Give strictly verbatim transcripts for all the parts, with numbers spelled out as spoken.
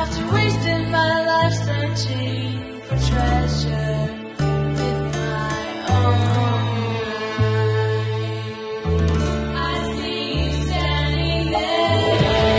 After wasting my life searching for treasure with my own eyes, I see you standing there.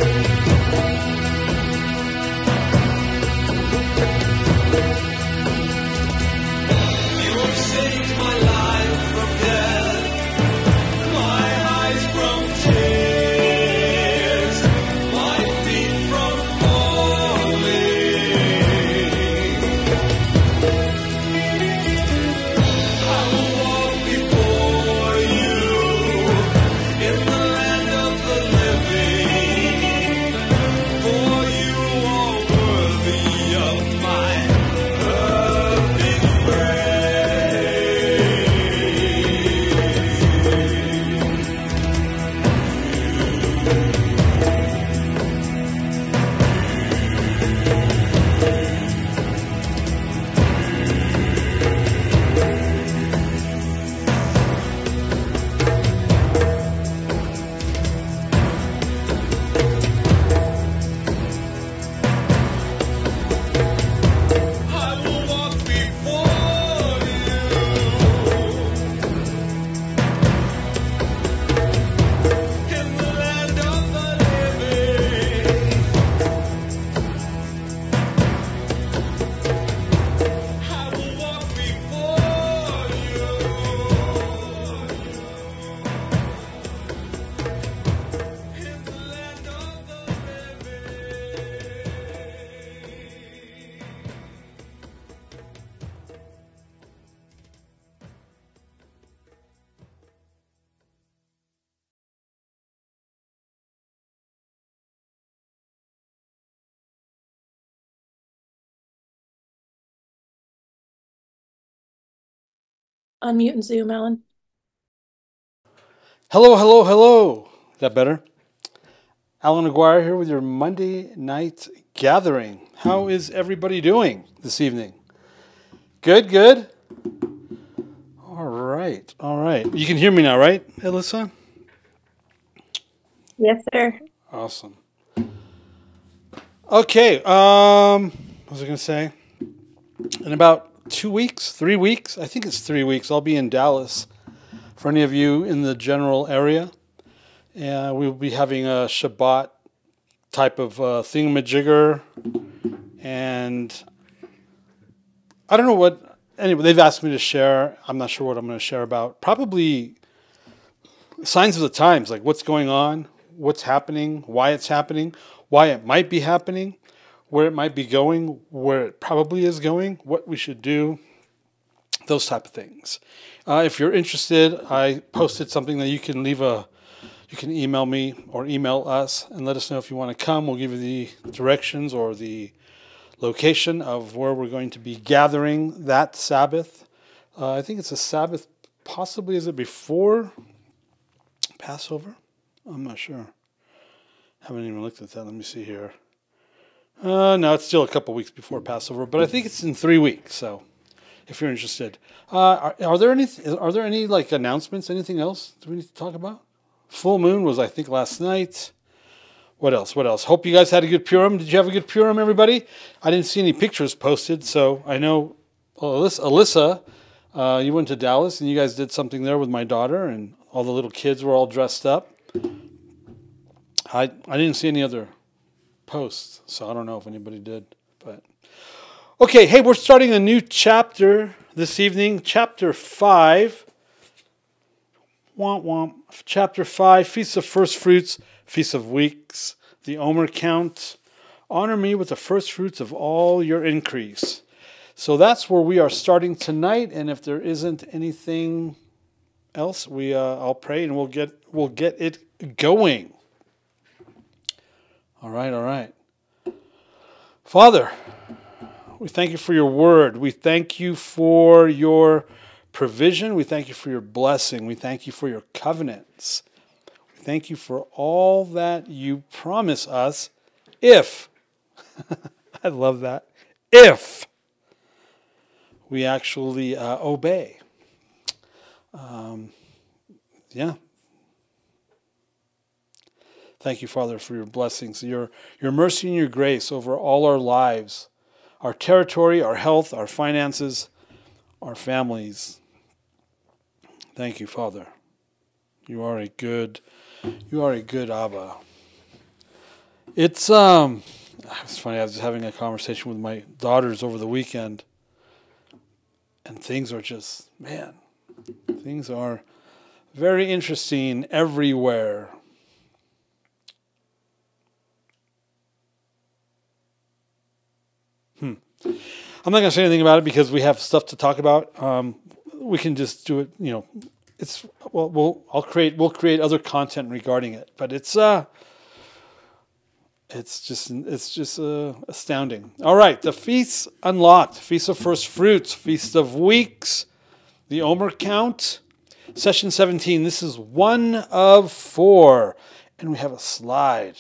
Unmute and Zoom, Alan. Hello, hello, hello. Is that better? Alan Aguirre here with your Monday night gathering. How is everybody doing this evening? Good, good. All right, all right. You can hear me now, right, Alyssa? Yes, sir. Awesome. Okay, um, what was I going to say? In about two weeks, three weeks, I think it's three weeks, I'll be in Dallas. For any of you in the general area, uh, we'll be having a Shabbat type of uh, thingamajigger, and I don't know what, anyway, they've asked me to share. I'm not sure what I'm going to share about. Probably signs of the times, like what's going on, what's happening, why it's happening, why it might be happening, where it might be going, where it probably is going, what we should do, those type of things. Uh, if you're interested, I posted something that you can leave a, you can email me or email us and let us know if you want to come. We'll give you the directions or the location of where we're going to be gathering that Sabbath. Uh, I think it's a Sabbath, possibly, is it before Passover? I'm not sure. Haven't even looked at that. Let me see here. Uh, no, it's still a couple weeks before Passover, but I think it's in three weeks. So, if you're interested, uh, are, are there any are there any like announcements? Anything else do we need to talk about? Full moon was, I think, last night. What else? What else? Hope you guys had a good Purim. Did you have a good Purim, everybody? I didn't see any pictures posted, so I know oh, Alyssa. Alyssa uh, you went to Dallas and you guys did something there with my daughter, and all the little kids were all dressed up. I I didn't see any other posts, so I don't know if anybody did. But okay, hey, we're starting a new chapter this evening, chapter five. Womp womp. Chapter five, Feast of Firstfruits, Feast of Weeks, the Omer count. Honor me with the firstfruits of all your increase. So that's where we are starting tonight, and if there isn't anything else, we uh, I'll pray and we'll get we'll get it going. All right, all right. Father, we thank you for your word. We thank you for your provision. We thank you for your blessing. We thank you for your covenants. We thank you for all that you promise us if, I love that, if we actually uh, obey. Um, yeah. Thank you, Father, for your blessings, your, your mercy and your grace over all our lives, our territory, our health, our finances, our families. Thank you, Father. You are a good, you are a good Abba. It's um, it's funny. I was having a conversation with my daughters over the weekend, and things are just man, things are very interesting everywhere. Hmm. I'm not going to say anything about it because we have stuff to talk about. Um, we can just do it. You know, it's well, we'll I'll create we'll create other content regarding it. But it's uh, it's just it's just uh, astounding. All right, the feasts unlocked: Feast of First Fruits, Feast of Weeks, the Omer count, session seventeen. This is one of four, and we have a slide.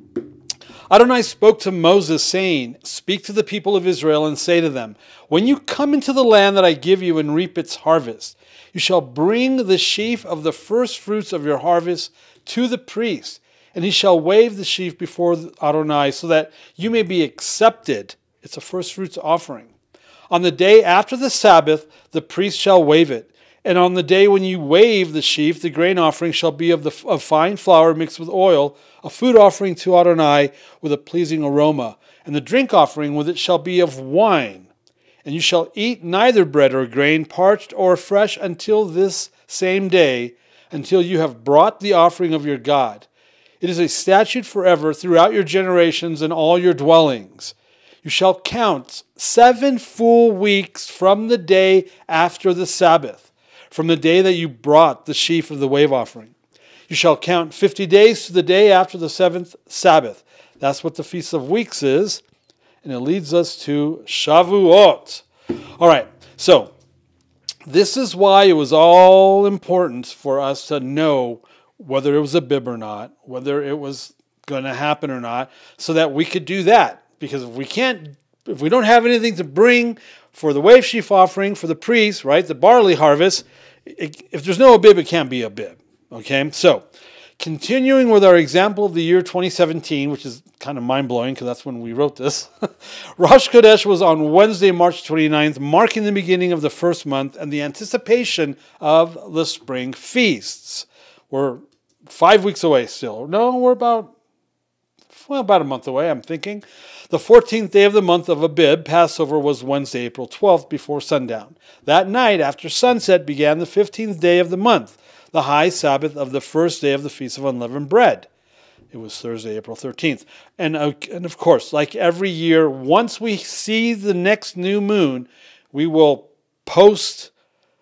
ADONAI spoke to Moses, saying, "Speak to the people of Israel and say to them, when you come into the land that I give you and reap its harvest, you shall bring the sheaf of the first fruits of your harvest to the priest, and he shall wave the sheaf before ADONAI so that you may be accepted." It's a first fruits offering. "On the day after the Sabbath, the priest shall wave it. And on the day when you wave the sheaf, the grain offering shall be of, the, of fine flour mixed with oil, a food offering to ADONAI with a pleasing aroma. And the drink offering with it shall be of wine. And you shall eat neither bread or grain, parched or fresh, until this same day, until you have brought the offering of your God. It is a statute forever throughout your generations and all your dwellings. You shall count seven full weeks from the day after the Sabbath, from the day that you brought the sheaf of the wave offering. You shall count fifty days to the day after the seventh Sabbath." That's what the Feast of Weeks is. And it leads us to Shavuot. All right, so this is why it was all important for us to know whether it was a bib or not, whether it was going to happen or not, so that we could do that. Because if we can't, if we don't have anything to bring for the wave sheaf offering, for the priest, right, the barley harvest, it, if there's no bib, it can't be a bib. Okay, so continuing with our example of the year twenty seventeen, which is kind of mind-blowing because that's when we wrote this. Rosh Chodesh was on Wednesday, March twenty-ninth, marking the beginning of the first month and the anticipation of the spring feasts. We're five weeks away still. No, we're about, well, about a month away, I'm thinking. The fourteenth day of the month of Abib, Passover, was Wednesday, April twelfth, before sundown. That night, after sunset, began the fifteenth day of the month, the high Sabbath of the first day of the Feast of Unleavened Bread. It was Thursday, April thirteenth. And, uh, and of course, like every year, once we see the next new moon, we will post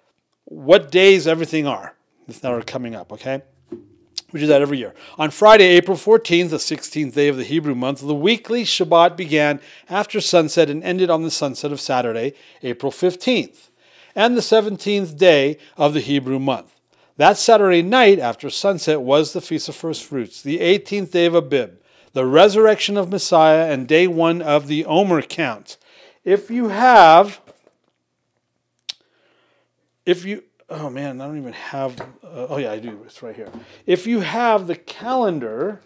what days everything are that are coming up, okay? We do that every year. On Friday, April fourteenth, the sixteenth day of the Hebrew month, the weekly Shabbat began after sunset and ended on the sunset of Saturday, April fifteenth, and the seventeenth day of the Hebrew month. That Saturday night after sunset was the Feast of First Fruits, the eighteenth day of Abib, the resurrection of Messiah, and day one of the Omer count. If you have, if you, oh man, I don't even have, uh, oh yeah, I do, it's right here. If you have the calendar,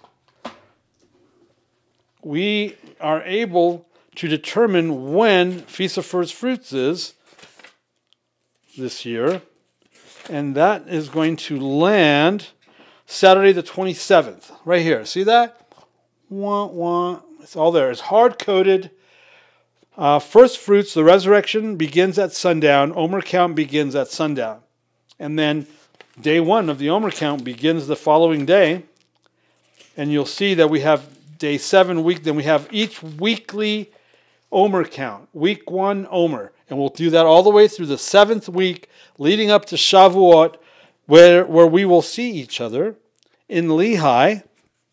we are able to determine when Feast of First Fruits is this year. And that is going to land Saturday the twenty-seventh, right here. See that? Wah, wah. It's all there. It's hard-coded. Uh, first fruits, the resurrection begins at sundown. Omer count begins at sundown. And then day one of the Omer count begins the following day. And you'll see that we have day seven week. Then we have each weekly Omer count. Week one, Omer. And we'll do that all the way through the seventh week, leading up to Shavuot, where, where we will see each other in Lehi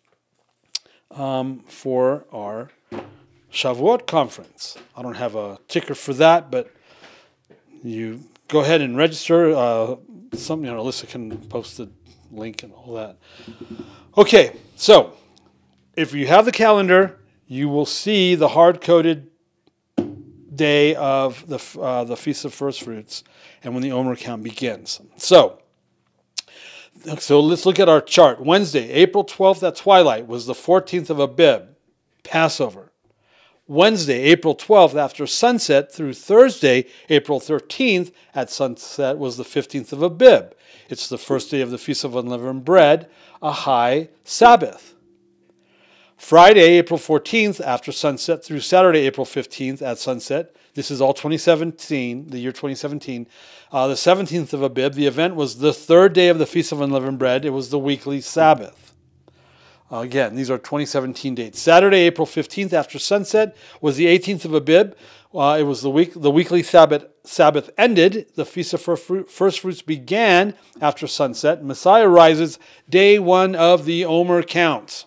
um, for our Shavuot conference. I don't have a ticker for that, but you go ahead and register. Uh, some, you know, Alyssa can post the link and all that. Okay, so if you have the calendar, you will see the hard-coded day of the uh, the Feast of First Fruits and when the Omer count begins. So, so let's look at our chart. Wednesday, April twelfth at twilight was the fourteenth of Abib, Passover. Wednesday, April twelfth after sunset through Thursday, April thirteenth at sunset was the fifteenth of Abib. It's the first day of the Feast of Unleavened Bread, a high Sabbath. Friday, April fourteenth, after sunset, through Saturday, April fifteenth, at sunset. This is all twenty seventeen, the year twenty seventeen. Uh, the seventeenth of Abib, the event was the third day of the Feast of Unleavened Bread. It was the weekly Sabbath. Uh, again, these are twenty seventeen dates. Saturday, April fifteenth, after sunset, was the eighteenth of Abib. Uh, it was the week. The weekly Sabbath. Sabbath ended. The Feast of First Fruits began after sunset. Messiah rises day one of the Omer count.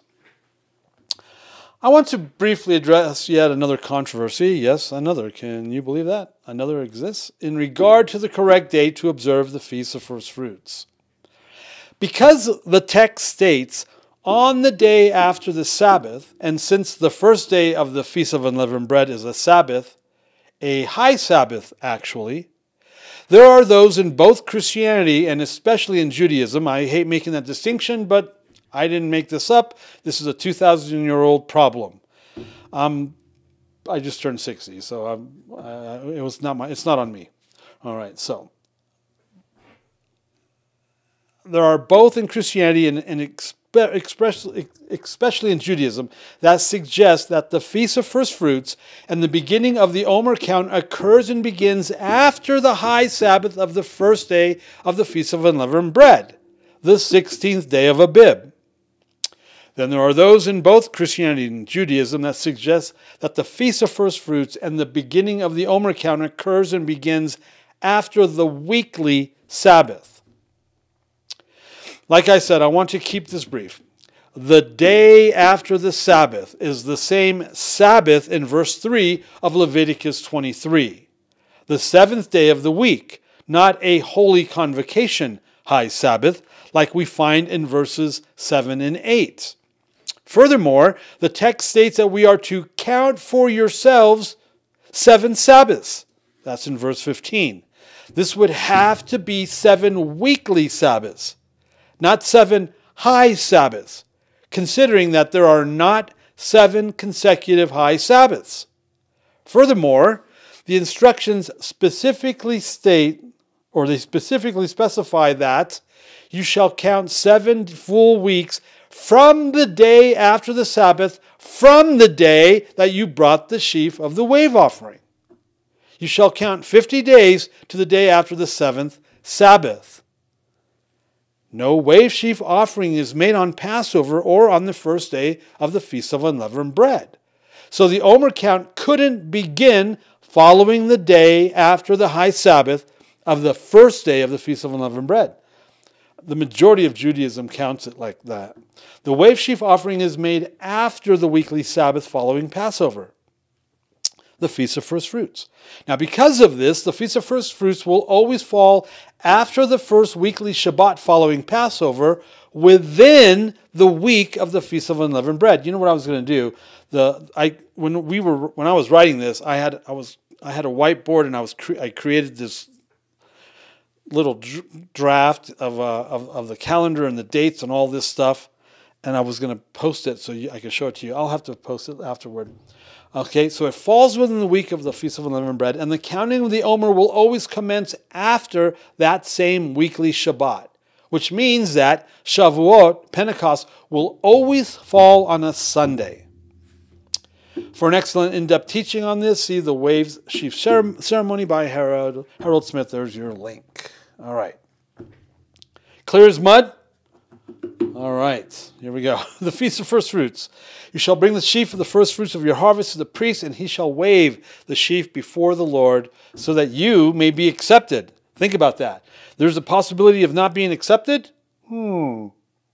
I want to briefly address yet another controversy. Yes, another. Can you believe that? Another exists in regard to the correct date to observe the Feast of First Fruits. Because the text states, on the day after the Sabbath, and since the first day of the Feast of Unleavened Bread is a Sabbath, a high Sabbath actually, there are those in both Christianity and especially in Judaism. I hate making that distinction, but I didn't make this up. This is a two thousand year old problem. Um, I just turned sixty, so I'm, uh, it was not my. It's not on me. All right, so there are both in Christianity and, and especially, especially in Judaism that suggest that the Feast of First Fruits and the beginning of the Omer count occurs and begins after the high Sabbath of the first day of the Feast of Unleavened Bread, the sixteenth day of Abib. Then there are those in both Christianity and Judaism that suggest that the Feast of First Fruits and the beginning of the Omer count occurs and begins after the weekly Sabbath. Like I said, I want to keep this brief. The day after the Sabbath is the same Sabbath in verse three of Leviticus twenty-three, the seventh day of the week, not a holy convocation high Sabbath like we find in verses seven and eight. Furthermore, the text states that we are to count for yourselves seven Sabbaths. That's in verse fifteen. This would have to be seven weekly Sabbaths, not seven high Sabbaths, considering that there are not seven consecutive high Sabbaths. Furthermore, the instructions specifically state, or they specifically specify that you shall count seven full weeks from the day after the Sabbath, from the day that you brought the sheaf of the wave offering. You shall count fifty days to the day after the seventh Sabbath. No wave sheaf offering is made on Passover or on the first day of the Feast of Unleavened Bread. So the Omer count couldn't begin following the day after the high Sabbath of the first day of the Feast of Unleavened Bread. The majority of Judaism counts it like that. The wave sheaf offering is made after the weekly Sabbath following Passover, the Feast of First Fruits. Now, because of this, the Feast of First Fruits will always fall after the first weekly Shabbat following Passover, within the week of the Feast of Unleavened Bread. You know what I was going to do? The I when we were when I was writing this, I had I was I had a whiteboard and I was cre- I created this little draft of, uh, of of the calendar and the dates and all this stuff, and I was going to post it so you, I could show it to you. I'll have to post it afterward. Okay, so it falls within the week of the Feast of Unleavened Bread, and the counting of the Omer will always commence after that same weekly Shabbat, which means that Shavuot, Pentecost, will always fall on a Sunday. For an excellent in-depth teaching on this, see the Waves Sheaf Ceremony by Harold, Harold Smith. There's your link. All right. Clear as mud? All right. Here we go. The Feast of First Fruits. You shall bring the sheaf of the first fruits of your harvest to the priest, and he shall wave the sheaf before the Lord, so that you may be accepted. Think about that. There's a possibility of not being accepted? Hmm.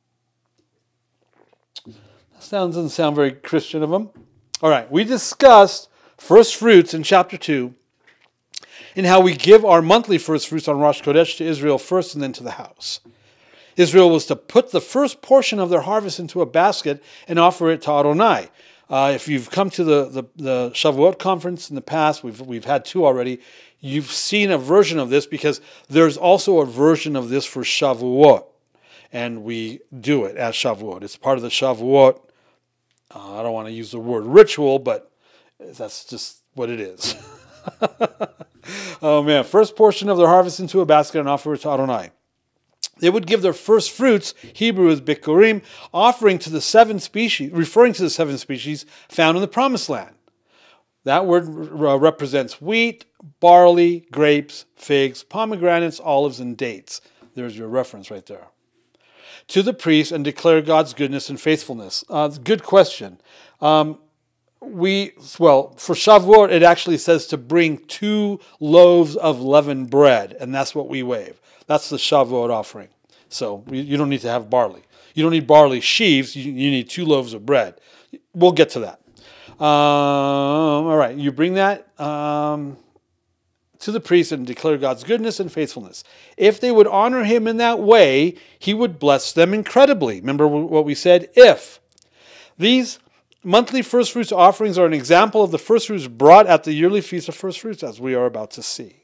That sounds, doesn't sound very Christian of him. All right, we discussed first fruits in chapter two, and how we give our monthly first fruits on Rosh Chodesh to Israel first and then to the house. Israel was to put the first portion of their harvest into a basket and offer it to ADONAI. Uh, if you've come to the, the, the Shavuot conference in the past, we've, we've had two already, you've seen a version of this because there's also a version of this for Shavuot. And we do it at Shavuot. It's part of the Shavuot. Uh, I don't want to use the word ritual, but that's just what it is. Oh man, first portion of their harvest into a basket and offer it to ADONAI. They would give their first fruits, Hebrew is bikurim, offering to the seven species, referring to the seven species found in the Promised Land. That word represents wheat, barley, grapes, figs, pomegranates, olives, and dates. There's your reference right there. To the priest and declare God's goodness and faithfulness. Uh, good question. Um, we, well, for Shavuot, it actually says to bring two loaves of leavened bread, and that's what we wave. That's the Shavuot offering. So you don't need to have barley. You don't need barley sheaves. You, you need two loaves of bread. We'll get to that. Um, all right, you bring that um, to the priest and declare God's goodness and faithfulness. If they would honor him in that way, he would bless them incredibly. Remember what we said? If. These monthly first fruits offerings are an example of the first fruits brought at the yearly feast of first fruits, as we are about to see.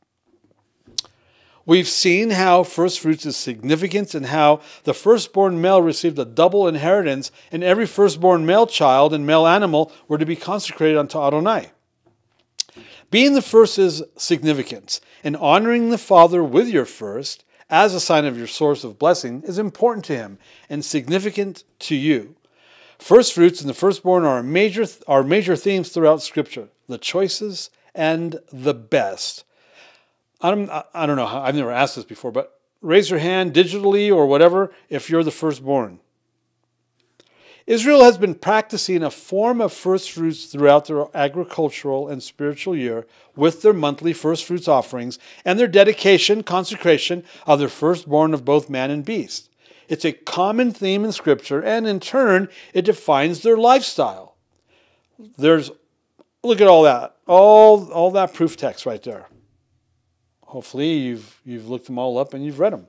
We've seen how first fruits is significant and how the firstborn male received a double inheritance, and every firstborn male child and male animal were to be consecrated unto Adonai. Being the first is significant, and honoring the Father with your first as a sign of your source of blessing is important to him and significant to you. First fruits and the firstborn are major, are major themes throughout Scripture, the choices and the best. I don't, I don't know, how, I've never asked this before, but raise your hand digitally or whatever if you're the firstborn. Israel has been practicing a form of first fruits throughout their agricultural and spiritual year with their monthly first fruits offerings and their dedication, consecration of their firstborn of both man and beast. It's a common theme in Scripture, and in turn, it defines their lifestyle. There's, look at all that, all, all that proof text right there. Hopefully you've, you've looked them all up and you've read them.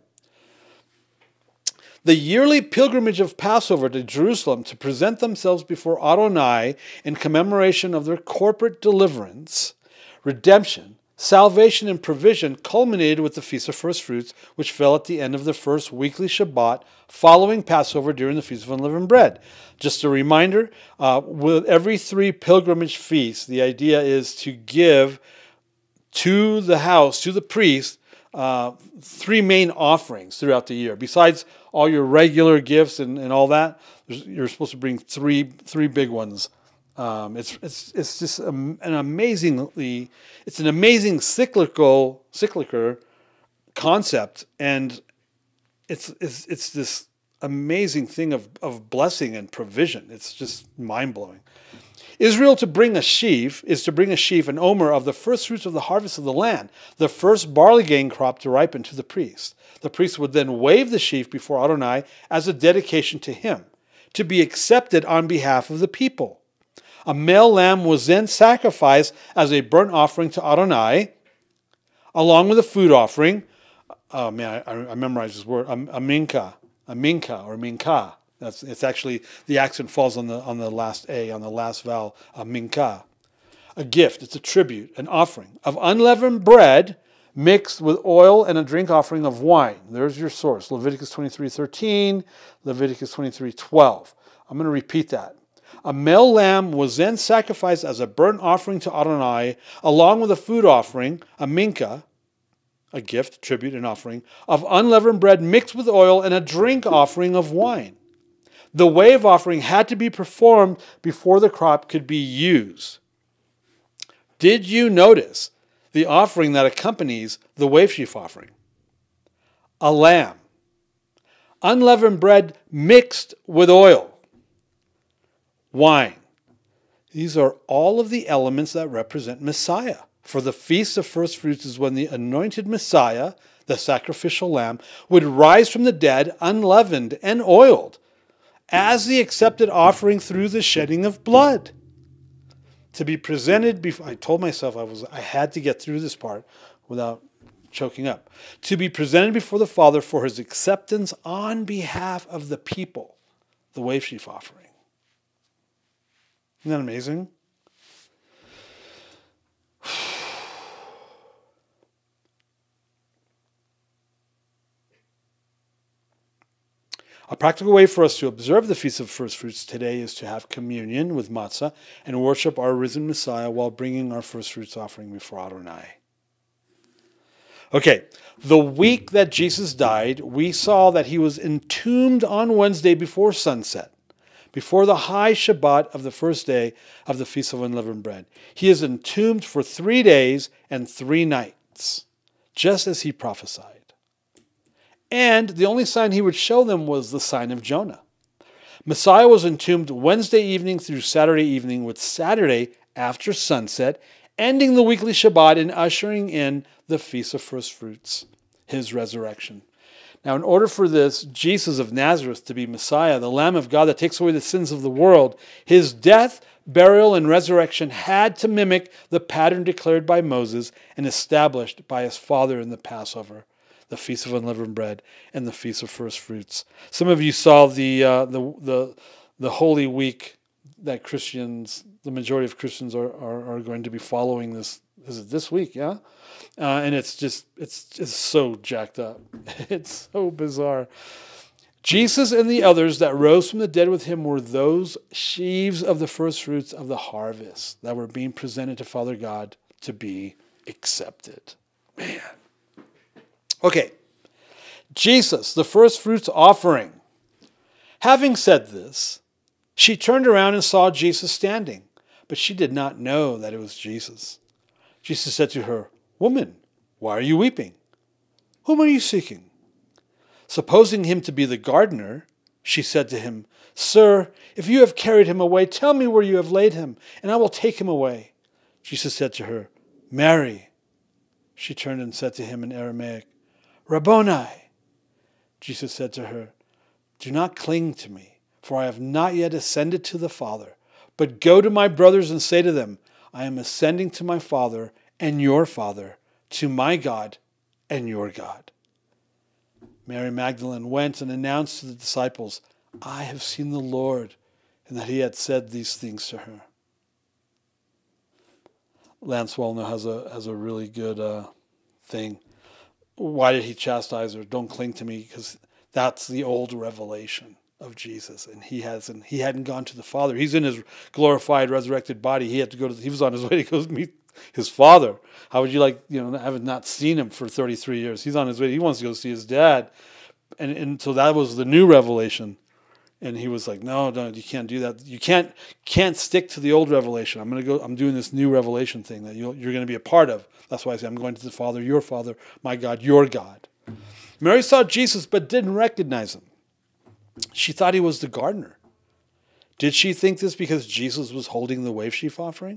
The yearly pilgrimage of Passover to Jerusalem to present themselves before Adonai in commemoration of their corporate deliverance, redemption, salvation, and provision culminated with the Feast of First Fruits, which fell at the end of the first weekly Shabbat following Passover during the Feast of Unleavened Bread. Just a reminder, uh, with every three pilgrimage feasts, the idea is to give to the house, to the priest, uh, three main offerings throughout the year. Besides all your regular gifts and, and all that, you're supposed to bring three three big ones. Um, it's it's it's just an amazingly it's an amazing cyclical cyclical concept, and it's it's it's this amazing thing of of blessing and provision. It's just mind blowing. Israel to bring a sheaf is to bring a sheaf, an Omer, of the first fruits of the harvest of the land, the first barley grain crop to ripen to the priest. The priest would then wave the sheaf before Adonai as a dedication to him, to be accepted on behalf of the people. A male lamb was then sacrificed as a burnt offering to Adonai, along with a food offering. Oh man, I, I memorized this word, a, a minka, a minka or minka. That's, it's actually, the accent falls on the on the last A, on the last vowel, a minka. A gift, it's a tribute, an offering of unleavened bread mixed with oil and a drink offering of wine. There's your source, Leviticus twenty-three thirteen, Leviticus twenty-three twelve. I'm going to repeat that. A male lamb was then sacrificed as a burnt offering to Adonai, along with a food offering, a minka, a gift, tribute, an offering, of unleavened bread mixed with oil and a drink offering of wine. The wave offering had to be performed before the crop could be used. Did you notice the offering that accompanies the wave sheaf offering? A lamb. Unleavened bread mixed with oil. Wine. These are all of the elements that represent Messiah. For the Feast of First Fruits is when the anointed Messiah, the sacrificial lamb, would rise from the dead unleavened and oiled, as the accepted offering through the shedding of blood. To be presented before, I told myself I was I had to get through this part without choking up. To be presented before the Father for his acceptance on behalf of the people, the wave sheaf offering. Isn't that amazing? A practical way for us to observe the Feast of First Fruits today is to have communion with matzah and worship our risen Messiah while bringing our first fruits offering before Adonai. Okay, the week that Jesus died, we saw that he was entombed on Wednesday before sunset, before the high Shabbat of the first day of the Feast of Unleavened Bread. He is entombed for three days and three nights, just as he prophesied. And the only sign he would show them was the sign of Jonah. Messiah was entombed Wednesday evening through Saturday evening, with Saturday after sunset, ending the weekly Shabbat and ushering in the Feast of Firstfruits, his resurrection. Now, in order for this Jesus of Nazareth to be Messiah, the Lamb of God that takes away the sins of the world, his death, burial, and resurrection had to mimic the pattern declared by Moses and established by his father in the Passover, the Feast of Unleavened Bread, and the Feast of Firstfruits. Some of you saw the uh, the the the Holy Week that Christians, the majority of Christians, are are, are going to be following this. Is it this week? Yeah, uh, and it's just it's just so jacked up. It's so bizarre. Jesus and the others that rose from the dead with him were those sheaves of the firstfruits of the harvest that were being presented to Father God to be accepted. Man. Okay, Jesus, the firstfruits offering. Having said this, she turned around and saw Jesus standing, but she did not know that it was Jesus. Jesus said to her, "Woman, why are you weeping? Whom are you seeking?" Supposing him to be the gardener, she said to him, "Sir, if you have carried him away, tell me where you have laid him, and I will take him away." Jesus said to her, "Mary." She turned and said to him in Aramaic, "Rabboni." Jesus said to her, "Do not cling to me, for I have not yet ascended to the Father, but go to my brothers and say to them, I am ascending to my Father and your Father, to my God and your God." Mary Magdalene went and announced to the disciples, "I have seen the Lord," and that he had said these things to her. Lance Wallner has a has a really good uh, thing. Why did he chastise her? Don't cling to me, because that's the old revelation of Jesus, and he hasn't he hadn't gone to the Father. He's in his glorified, resurrected body. He had to go to. He was on his way to go meet his Father. How would you like, you know, having not seen him for thirty-three years? He's on his way. He wants to go see his dad, and and so that was the new revelation. And he was like, "No, no, you can't do that. You can't can't stick to the old revelation. I'm gonna go. I'm doing this new revelation thing that you're you're going to be a part of." That's why I say I'm going to the Father, your Father, my God, your God. Mary saw Jesus but didn't recognize him. She thought he was the gardener. Did she think this because Jesus was holding the wave sheaf offering?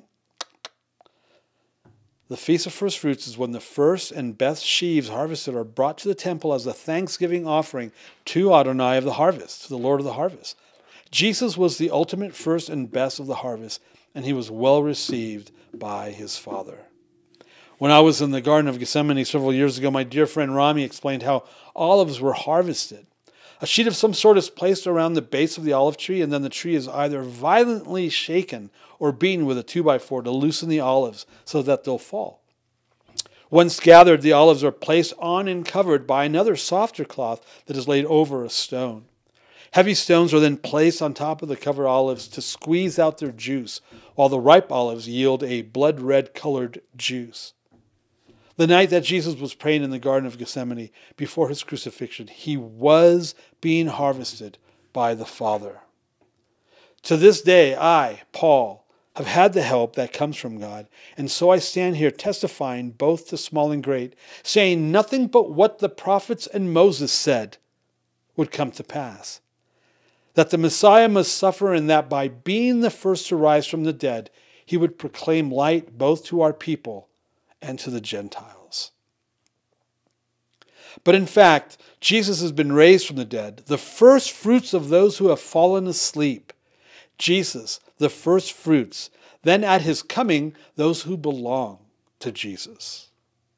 The Feast of Firstfruits is when the first and best sheaves harvested are brought to the temple as a thanksgiving offering to ADONAI of the harvest, to the Lord of the harvest. Jesus was the ultimate first and best of the harvest, and he was well received by his Father. When I was in the Garden of Gethsemane several years ago, my dear friend Rami explained how olives were harvested. A sheet of some sort is placed around the base of the olive tree, and then the tree is either violently shaken or beaten with a two by four to loosen the olives so that they'll fall. Once gathered, the olives are placed on and covered by another softer cloth that is laid over a stone. Heavy stones are then placed on top of the covered olives to squeeze out their juice, while the ripe olives yield a blood-red colored juice. The night that Jesus was praying in the Garden of Gethsemane before his crucifixion, he was being harvested by the Father. To this day, I, Paul, have had the help that comes from God, and so I stand here testifying both to small and great, saying nothing but what the prophets and Moses said would come to pass. That the Messiah must suffer, and that by being the first to rise from the dead, he would proclaim light both to our people and to the Gentiles. But in fact, Jesus has been raised from the dead, the first fruits of those who have fallen asleep. Jesus, the first fruits. Then at his coming, those who belong to Jesus.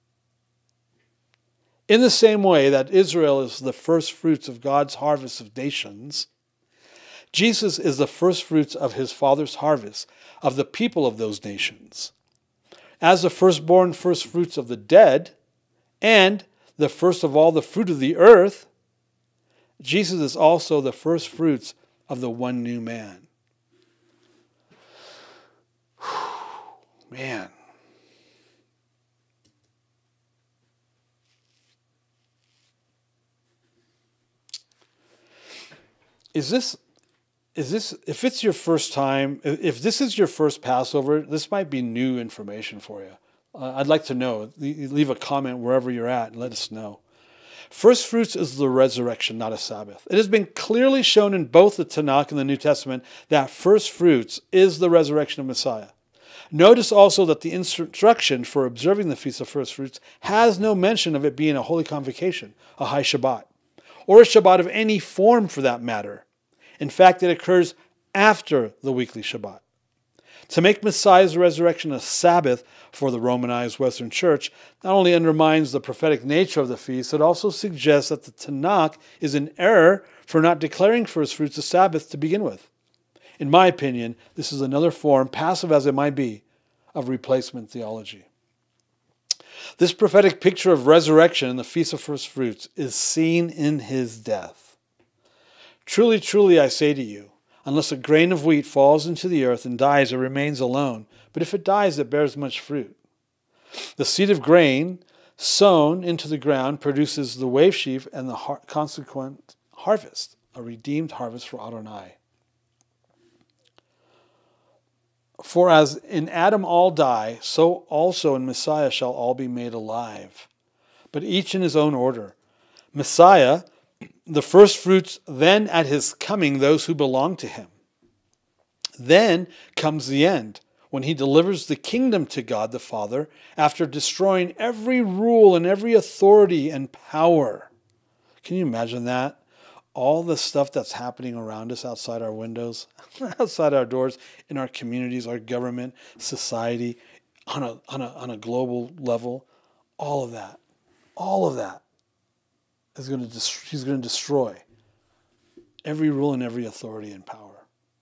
In the same way that Israel is the first fruits of God's harvest of nations, Jesus is the first fruits of his Father's harvest of the people of those nations. As the firstborn first fruits of the dead, and the first of all the fruit of the earth, Jesus is also the first fruits of the one new man. Whew, man. is this, is this, if it's your first time, if this is your first Passover, this might be new information for you. Uh, I'd like to know. Leave a comment wherever you're at and let us know. Firstfruits is the resurrection, not a Sabbath. It has been clearly shown in both the TaNaKh and the New Testament that firstfruits is the resurrection of Messiah. Notice also that the instruction for observing the Feast of Firstfruits has no mention of it being a holy convocation, a high Shabbat, or a Shabbat of any form for that matter. In fact, it occurs after the weekly Shabbat. To make Messiah's resurrection a Sabbath for the Romanized Western Church not only undermines the prophetic nature of the feast, it also suggests that the TaNaKh is in error for not declaring firstfruits a Sabbath to begin with. In my opinion, this is another form, passive as it might be, of replacement theology. This prophetic picture of resurrection in the Feast of Firstfruits is seen in his death. Truly, truly, I say to you, unless a grain of wheat falls into the earth and dies, it remains alone. But if it dies, it bears much fruit. The seed of grain sown into the ground produces the wave sheaf and the har- consequent harvest, a redeemed harvest for ADONAI. For as in Adam all die, so also in Messiah shall all be made alive, but each in his own order. Messiah, the firstfruits, then at his coming, those who belong to him. Then comes the end, when he delivers the kingdom to God the Father, after destroying every rule and every authority and power. Can you imagine that? All the stuff that's happening around us outside our windows, outside our doors, in our communities, our government, society, on a, on a, on a global level, all of that, all of that is going to dest- he's going to destroy every rule and every authority and power.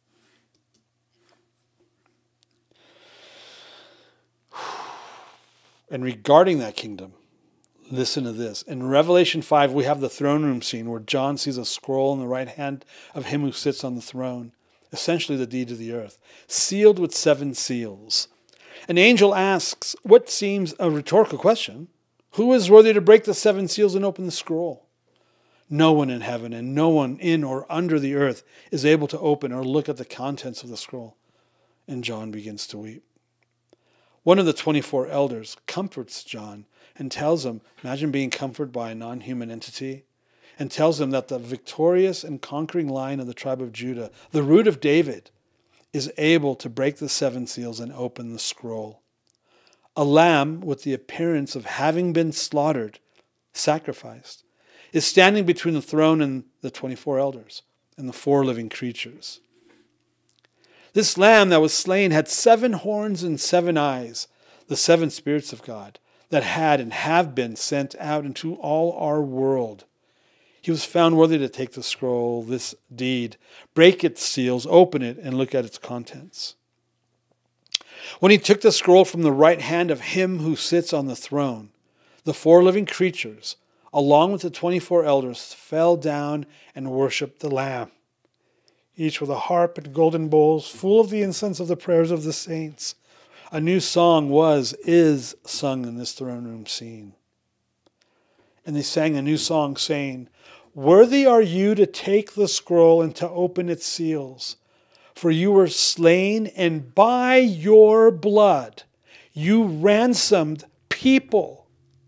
And regarding that kingdom, listen to this. In Revelation five, we have the throne room scene where John sees a scroll in the right hand of him who sits on the throne, essentially the deed of the earth, sealed with seven seals. An angel asks what seems a rhetorical question: who is worthy to break the seven seals and open the scroll? No one in heaven and no one in or under the earth is able to open or look at the contents of the scroll. And John begins to weep. One of the twenty-four elders comforts John and tells him, imagine being comforted by a non-human entity, and tells him that the victorious and conquering line of the tribe of Judah, the root of David, is able to break the seven seals and open the scroll. A lamb with the appearance of having been slaughtered, sacrificed, is standing between the throne and the twenty-four elders and the four living creatures. This lamb that was slain had seven horns and seven eyes, the seven spirits of God that had and have been sent out into all our world. He was found worthy to take the scroll, this deed, break its seals, open it, and look at its contents. When he took the scroll from the right hand of him who sits on the throne, the four living creatures, along with the twenty-four elders, fell down and worshipped the Lamb, each with a harp and golden bowls full of the incense of the prayers of the saints. A new song was, is sung in this throne room scene. And they sang a new song saying, "Worthy are you to take the scroll and to open its seals. For you were slain, and by your blood you ransomed people."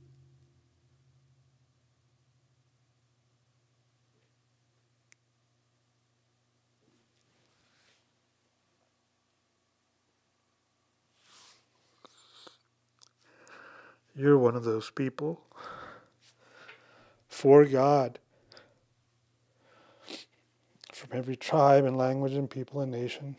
You're one of those people. For God. From every tribe and language and people and nation.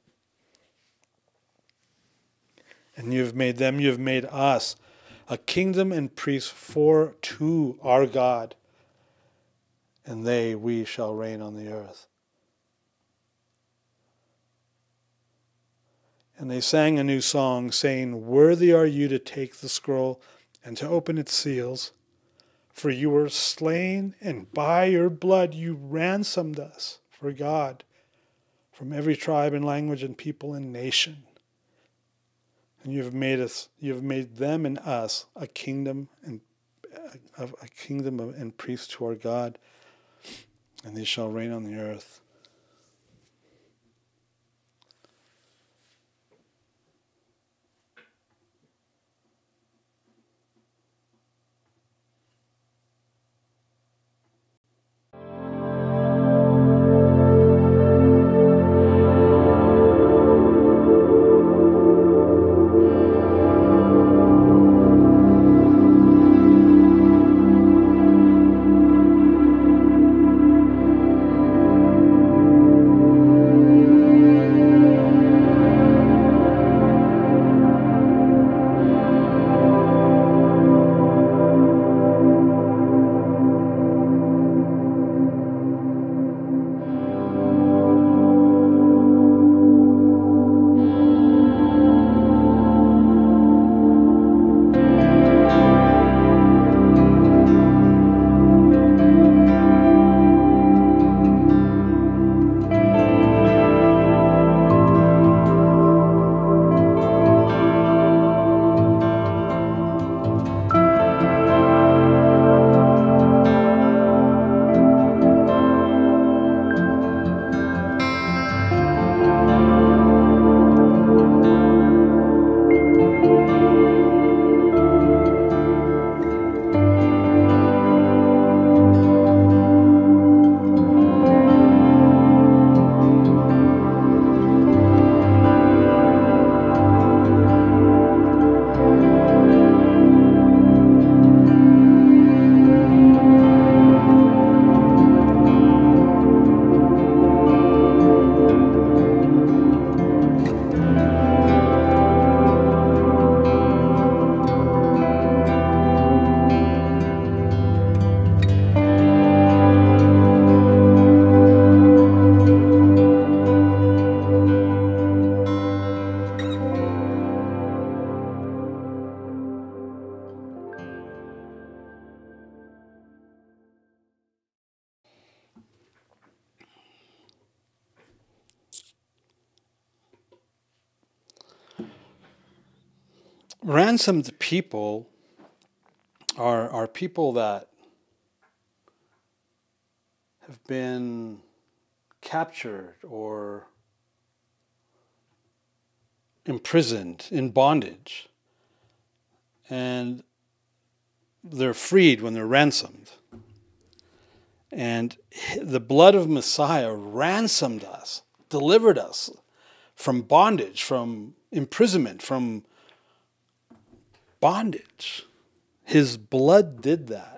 And you have made them, you have made us, a kingdom and priests for to our God. And they, we shall reign on the earth. And they sang a new song, saying, "Worthy are you to take the scroll and to open its seals. For you were slain, and by your blood you ransomed us for God from every tribe and language and people and nation. And you have made us, you have made them and us a kingdom and a, a kingdom and priests to our God, and they shall reign on the earth." ransomed people are are people that have been captured or imprisoned in bondage, and they're freed when they're ransomed. And the blood of Messiah ransomed us, delivered us from bondage, from imprisonment, from bondage. His blood did that.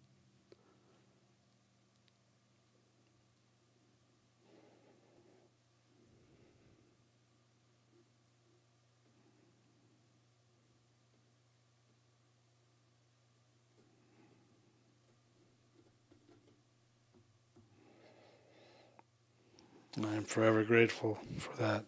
I am forever grateful for that.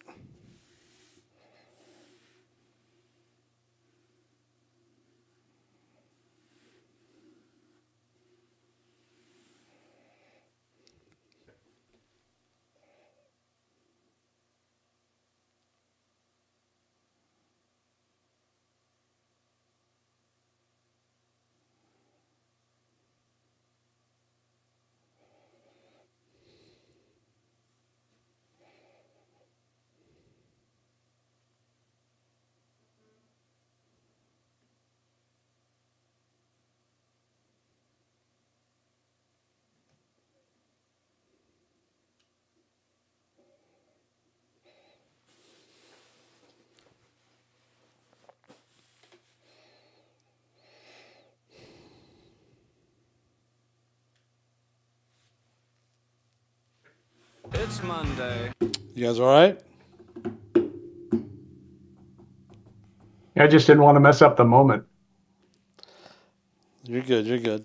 It's Monday. You guys all right? I just didn't want to mess up the moment. You're good. You're good.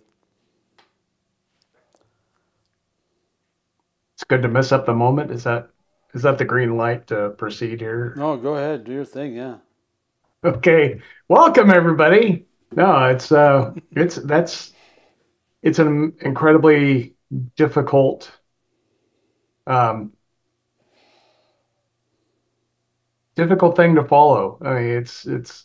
It's good to mess up the moment. Is that is that the green light to proceed here? No, go ahead. Do your thing. Yeah. Okay. Welcome everybody. No, it's uh it's that's it's an incredibly difficult um difficult thing to follow. I mean, it's it's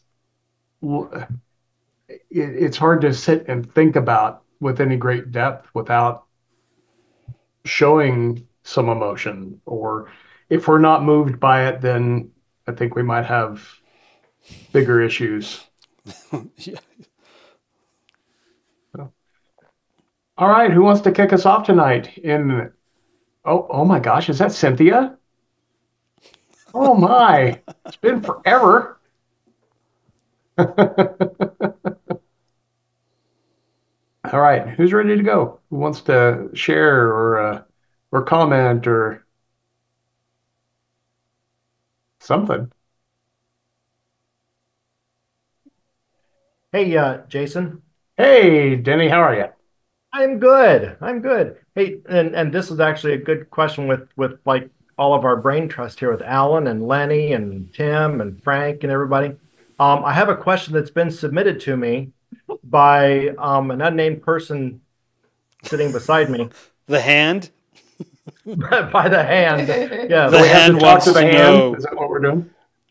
it, it's hard to sit and think about with any great depth without showing some emotion. Or if we're not moved by it, then I think we might have bigger issues. Yeah. So, all right, who wants to kick us off tonight? In oh oh my gosh, is that Cynthia? Oh my, it's been forever. All right, who's ready to go? Who wants to share or uh, or comment or something? Hey, uh, Jason. Hey, Denny, how are you? I'm good. I'm good. Hey, and and this is actually a good question with with like all of our brain trust here with Alan and Lenny and Tim and Frank and everybody. Um, I have a question that's been submitted to me by um, an unnamed person sitting beside me. The hand. By the hand. Yeah. The We have hand to talk wants to the to hand. know. Is that what we're doing?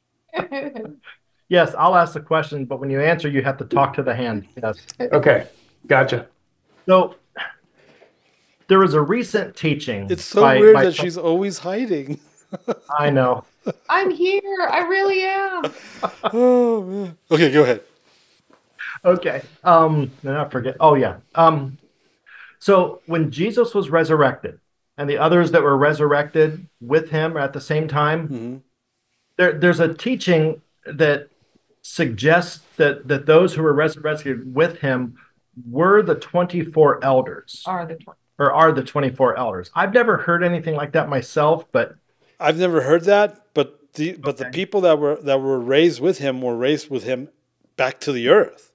Yes, I'll ask the question, but when you answer, you have to talk to the hand. Yes. Okay, gotcha. So there was a recent teaching. It's so by, weird by that she's always hiding. I know. I'm here. I really am. Oh man. Okay, go ahead. Okay. Um, and I forget. Oh yeah. Um, so when Jesus was resurrected, and the others that were resurrected with him at the same time, Mm-hmm. there there's a teaching that suggests that that those who were resurrected with him were the twenty-four elders, Are the twenty. or are the twenty-four elders. I've never heard anything like that myself, but I've never heard that, but the but the Okay. people that were that were raised with him were raised with him back to the earth.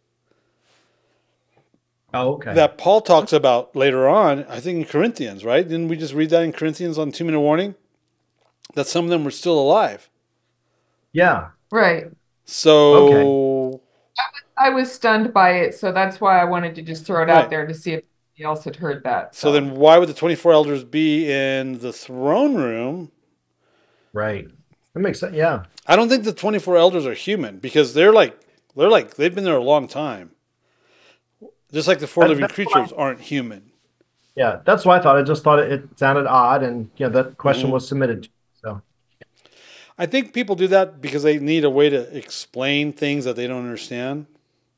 oh, okay. That Paul talks about later on, I think in Corinthians, right? Didn't we just read that in Corinthians on Two Minute Warning? That some of them were still alive. Yeah. Right. So I was stunned by it, so that's why I wanted to just throw it Right. out there to see if anybody else had heard that. so then why would the twenty-four elders be in the throne room? Right. That makes sense. Yeah. I don't think the twenty-four elders are human because they're like They're like they've been there a long time. Just like the four That- living that's creatures why- aren't human. Yeah, that's why I thought. I just thought it, it sounded odd, and you know that question Mhm. was submitted. So I think people do that because they need a way to explain things that they don't understand.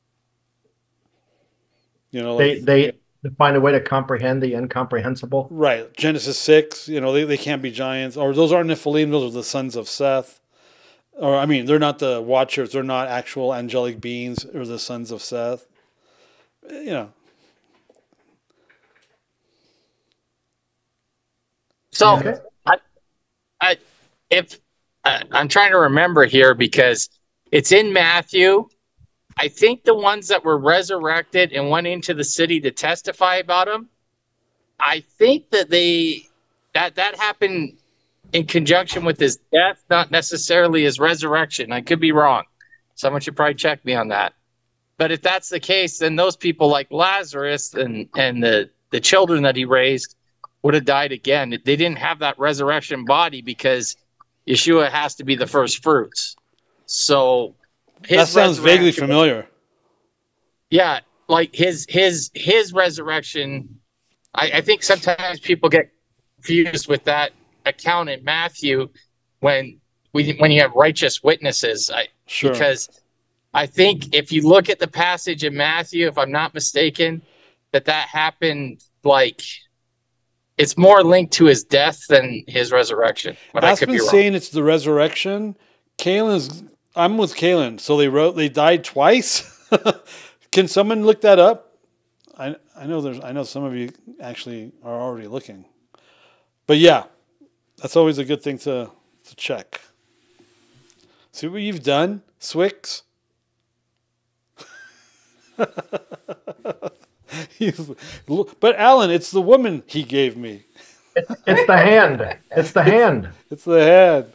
You know, like, they they find a way to comprehend the incomprehensible. right. Genesis six, you know, they, they can't be giants. Or those aren't Nephilim, those are the sons of Seth. Or, I mean, they're not the Watchers. They're not actual angelic beings or the sons of Seth. You know. So, Okay. I, I, if I, I'm trying to remember here because it's in Matthew. I think the ones that were resurrected and went into the city to testify about him. I think that they that that happened in conjunction with his death, not necessarily his resurrection. I could be wrong. Someone should probably check me on that. But if that's the case, then those people like Lazarus and and the the children that he raised would have died again. They didn't have that resurrection body because Yeshua has to be the first fruits. So his That sounds vaguely resurrection- familiar. Yeah, like his his his resurrection. I, I think sometimes people get confused with that account in Matthew when we when you have righteous witnesses. I, Sure. Because I think if you look at the passage in Matthew, if I'm not mistaken, that that happened like it's more linked to his death than his resurrection. But I could be Aspen's wrong. saying it's the resurrection. Kalen's, I'm with Kalen. So they wrote, they died twice. Can someone look that up? I I know there's, I know some of you actually are already looking. But yeah, that's always a good thing to to check. See what you've done, Swix? He's- but Alan, it's the woman he gave me. It's the hand. It's the hand. It's the head.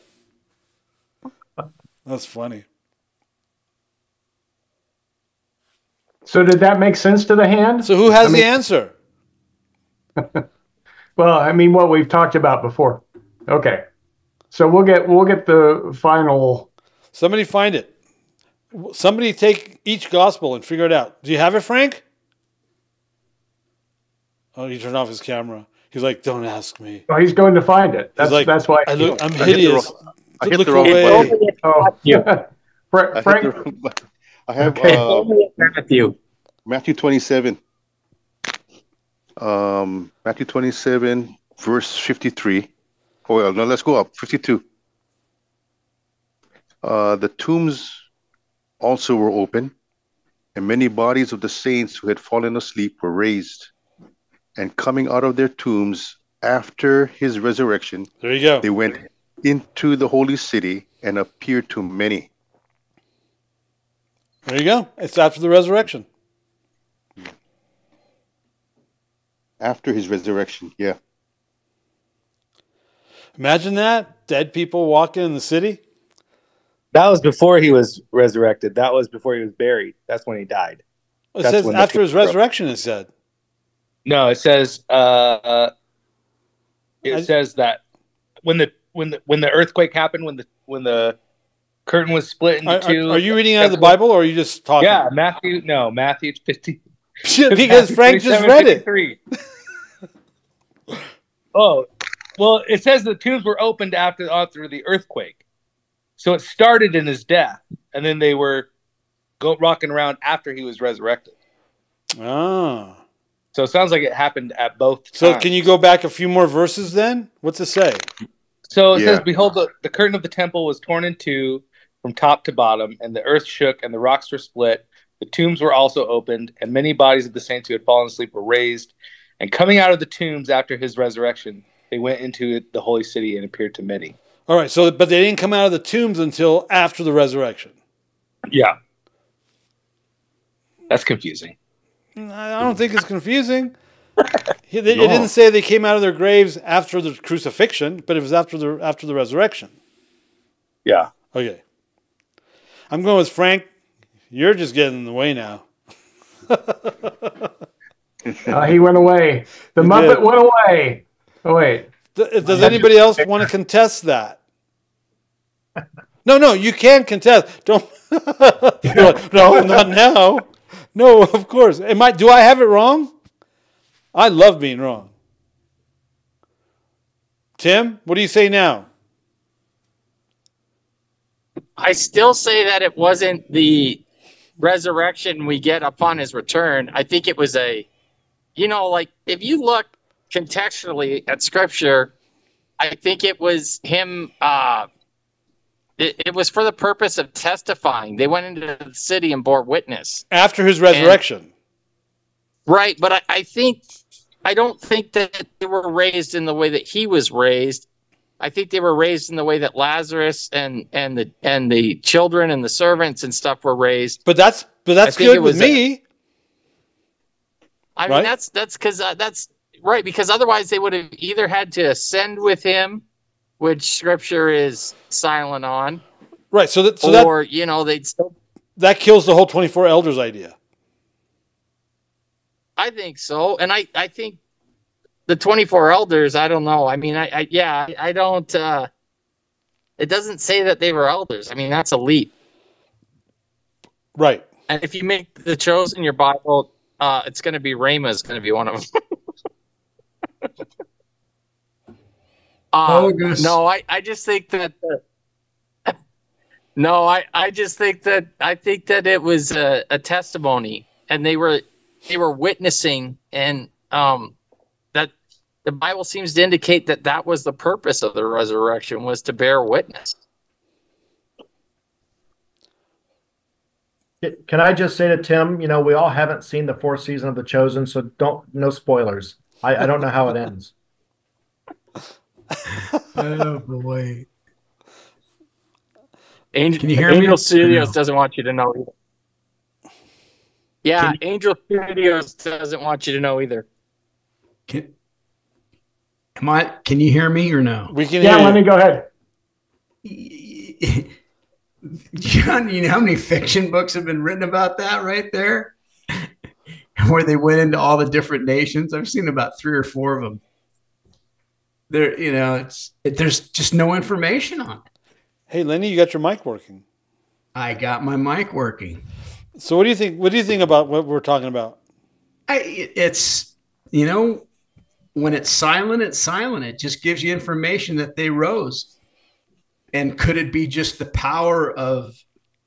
That's funny. So did that make sense to the hand? So who has I mean- the answer? Well, I mean, what we've talked about before. Okay. So we'll get we'll get the final. Somebody find it. Somebody take each gospel and figure it out. Do you have it, Frank? Oh, he turned off his camera. He's like, "Don't ask me." Oh, he's going to find it. That's like, that's why. I look, I'm I hit the hideous. wrong- I hit Look the wrong away. button. Oh, Yeah. Fra- I, Frank. hit the wrong button. I have Okay. uh, Only in Matthew. Matthew twenty-seven. Um, Matthew twenty-seven, verse fifty-three. Oh, well, no, let's go up. fifty-two. Uh, the tombs also were open, and many bodies of the saints who had fallen asleep were raised. And coming out of their tombs after his resurrection, There you go. they went into the holy city and appeared to many. There you go. It's after the resurrection. After his resurrection, yeah. Imagine that. Dead people walking in the city. That was before he was resurrected. That was before he was buried. That's when he died. It That's says when the after his people broke. resurrection, it said. No, it says uh, it I- says that when the when the when the earthquake happened, when the when the curtain was split into Are, two. are, are you reading out of the Bible or are you just talking? Yeah, Matthew. No, Matthew fifteen. Because Frank just read it. it. Oh, well, it says the tombs were opened after after the earthquake, so it started in his death, and then they were go rocking around after he was resurrected. Ah. So it sounds like it happened at both So times. can you go back a few more verses then? What's it say? So it Yeah. says, "Behold, the, the curtain of the temple was torn in two from top to bottom, and the earth shook, and the rocks were split. The tombs were also opened, and many bodies of the saints who had fallen asleep were raised. And coming out of the tombs after his resurrection, they went into the holy city and appeared to many." All right. So, but they didn't come out of the tombs until after the resurrection. Yeah, that's confusing. I don't think it's confusing. He- they- No. It didn't say they came out of their graves after the crucifixion, but it was after the after the resurrection. Yeah. Okay. I'm going with Frank. You're just getting in the way now. Uh, he went away. The He Muppet did. went away. Oh wait. Th- Does anybody else want to contest that? No, no, you can contest. Don't. No, not now. No, of course. Am I? Do I have it wrong? I love being wrong. Tim, what do you say now? I still say that it wasn't the resurrection we get upon his return. I think it was a, you know, like if you look contextually at scripture, I think it was him. Uh, it, it was for the purpose of testifying. They went into the city and bore witness After his resurrection. And, right. But I, I think, I don't think that they were raised in the way that he was raised. I think they were raised in the way that Lazarus and, and the and the children and the servants and stuff were raised. But that's but that's good with me. A, I mean, right? that's that's because uh, that's right. Because otherwise, they would have either had to ascend with him, which Scripture is silent on, right? So that, so or that, you know, they'd still that kills the whole twenty-four elders idea. I think so, and I I think. The twenty-four elders, I don't know. I mean, I, I yeah, I, I don't. Uh, it doesn't say that they were elders. I mean, that's a leap, right? And if you make the chosen your Bible, uh, it's going to be Rhema is going to be one of them. uh, no, I, I just think that. Uh, no, I, I just think that I think that it was a, a testimony, and they were they were witnessing, and um. The Bible seems to indicate that that was the purpose of the resurrection, was to bear witness. Can I just say to Tim, you know, we all haven't seen the fourth season of The Chosen, so don't, no spoilers. I, I don't know how it ends. Oh, boy. Angel, Can you hear Angel me? Studios No. doesn't want you to know either. Yeah, Can- Angel Studios doesn't want you to know either. Can, am I, can you hear me or no? We can Yeah, hear let you. me go ahead. John, you know how many fiction books have been written about that right there? Where they went into all the different nations. I've seen about three or four of them. There, you know, it's it, there's just no information on it. Hey, Lenny, you got your mic working. I got my mic working. So, what do you think? What do you think about what we're talking about? I, it's, you know, when it's silent, it's silent. It just gives you information that they rose. And could it be just the power of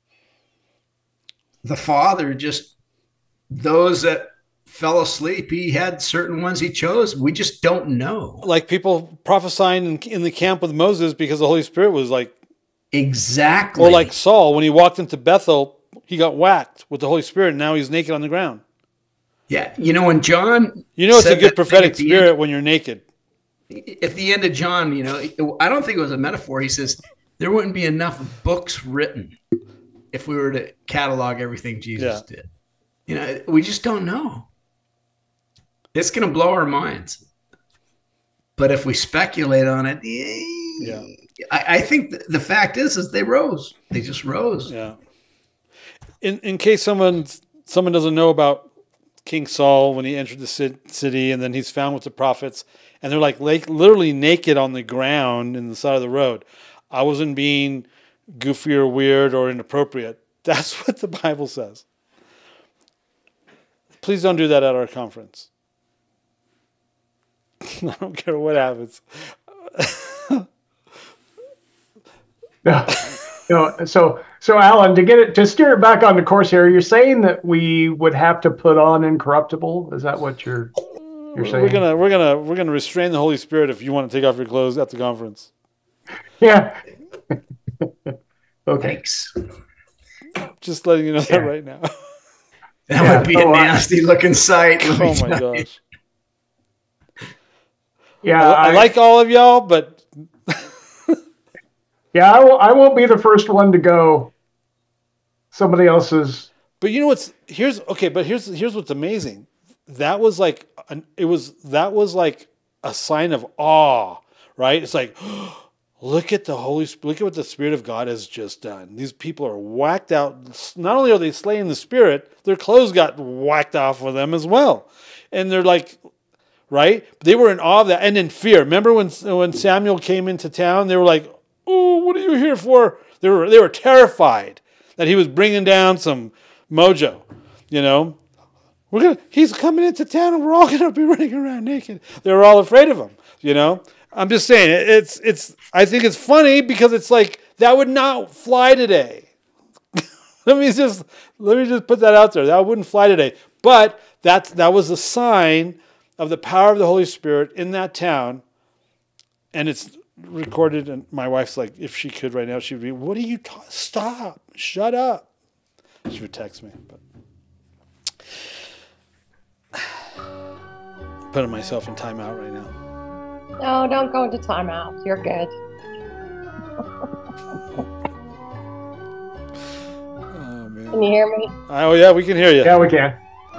the Father, just those that fell asleep? He had certain ones he chose. We just don't know. Like people prophesying in, in the camp with Moses because the Holy Spirit was like. Exactly. Or like Saul, when he walked into Bethel, he got whacked with the Holy Spirit, and now he's naked on the ground. Yeah. You know, when John. You know, it's a said good that prophetic thing at the spirit end- when you're naked. At the end of John, you know, I don't think it was a metaphor. He says there wouldn't be enough books written if we were to catalog everything Jesus Yeah. did. You know, we just don't know. It's going to blow our minds. But if we speculate on it, Yeah. I, I think th- the fact is, is they rose. They just rose. Yeah. In in case someone someone doesn't know about King Saul when he entered the ci- city, and then he's found with the prophets, and they're like, like literally naked on the ground in the side of the road. I wasn't being goofy or weird or inappropriate. That's what the Bible says. Please don't do that at our conference. I don't care what happens. No, no. So, so Alan, to get it to steer it back on the course here, you're saying that we would have to put on incorruptible. Is that what you're you're saying? We're gonna we're gonna we're gonna restrain the Holy Spirit if you want to take off your clothes at the conference. Yeah. Okay. Thanks. Just letting you know that Yeah. right now. That Yeah. would be Oh, a I- nasty looking sight. let me Oh my tell you. gosh. Yeah, I, I like all of y'all, but Yeah, I, will, I won't be the first one to go. Somebody else's. but you know what's here's okay, but here's here's what's amazing. That was like an, it was that was like a sign of awe, right? It's like look at the Holy Spirit, look at what the Spirit of God has just done. These people are whacked out. Not only are they slaying the Spirit, their clothes got whacked off of them as well. And they're like, right? They were in awe of that and in fear. Remember when when Samuel came into town, they were like, oh, what are you here for? They were they were terrified that he was bringing down some mojo. You know, we're gonna he's coming into town and we're all gonna be running around naked. They were all afraid of him. You know, I'm just saying it's it's. I think it's funny because it's like that would not fly today. let me just let me just put that out there. That wouldn't fly today. But that's that was a sign of the power of the Holy Spirit in that town, and it's recorded. And my wife's like, if she could right now, she'd be, "What are you? Ta- Stop! Shut up!" She would text me. But putting myself in timeout right now. No, don't go into timeout. You're good. Oh man! Can you hear me? Oh yeah, we can hear you. Yeah, we can.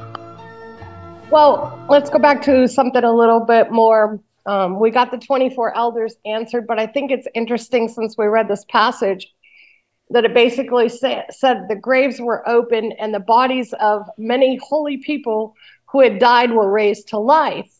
Well, let's go back to something a little bit more. Um, we got the twenty-four elders answered, but I think it's interesting since we read this passage that it basically say, said the graves were open and the bodies of many holy people who had died were raised to life.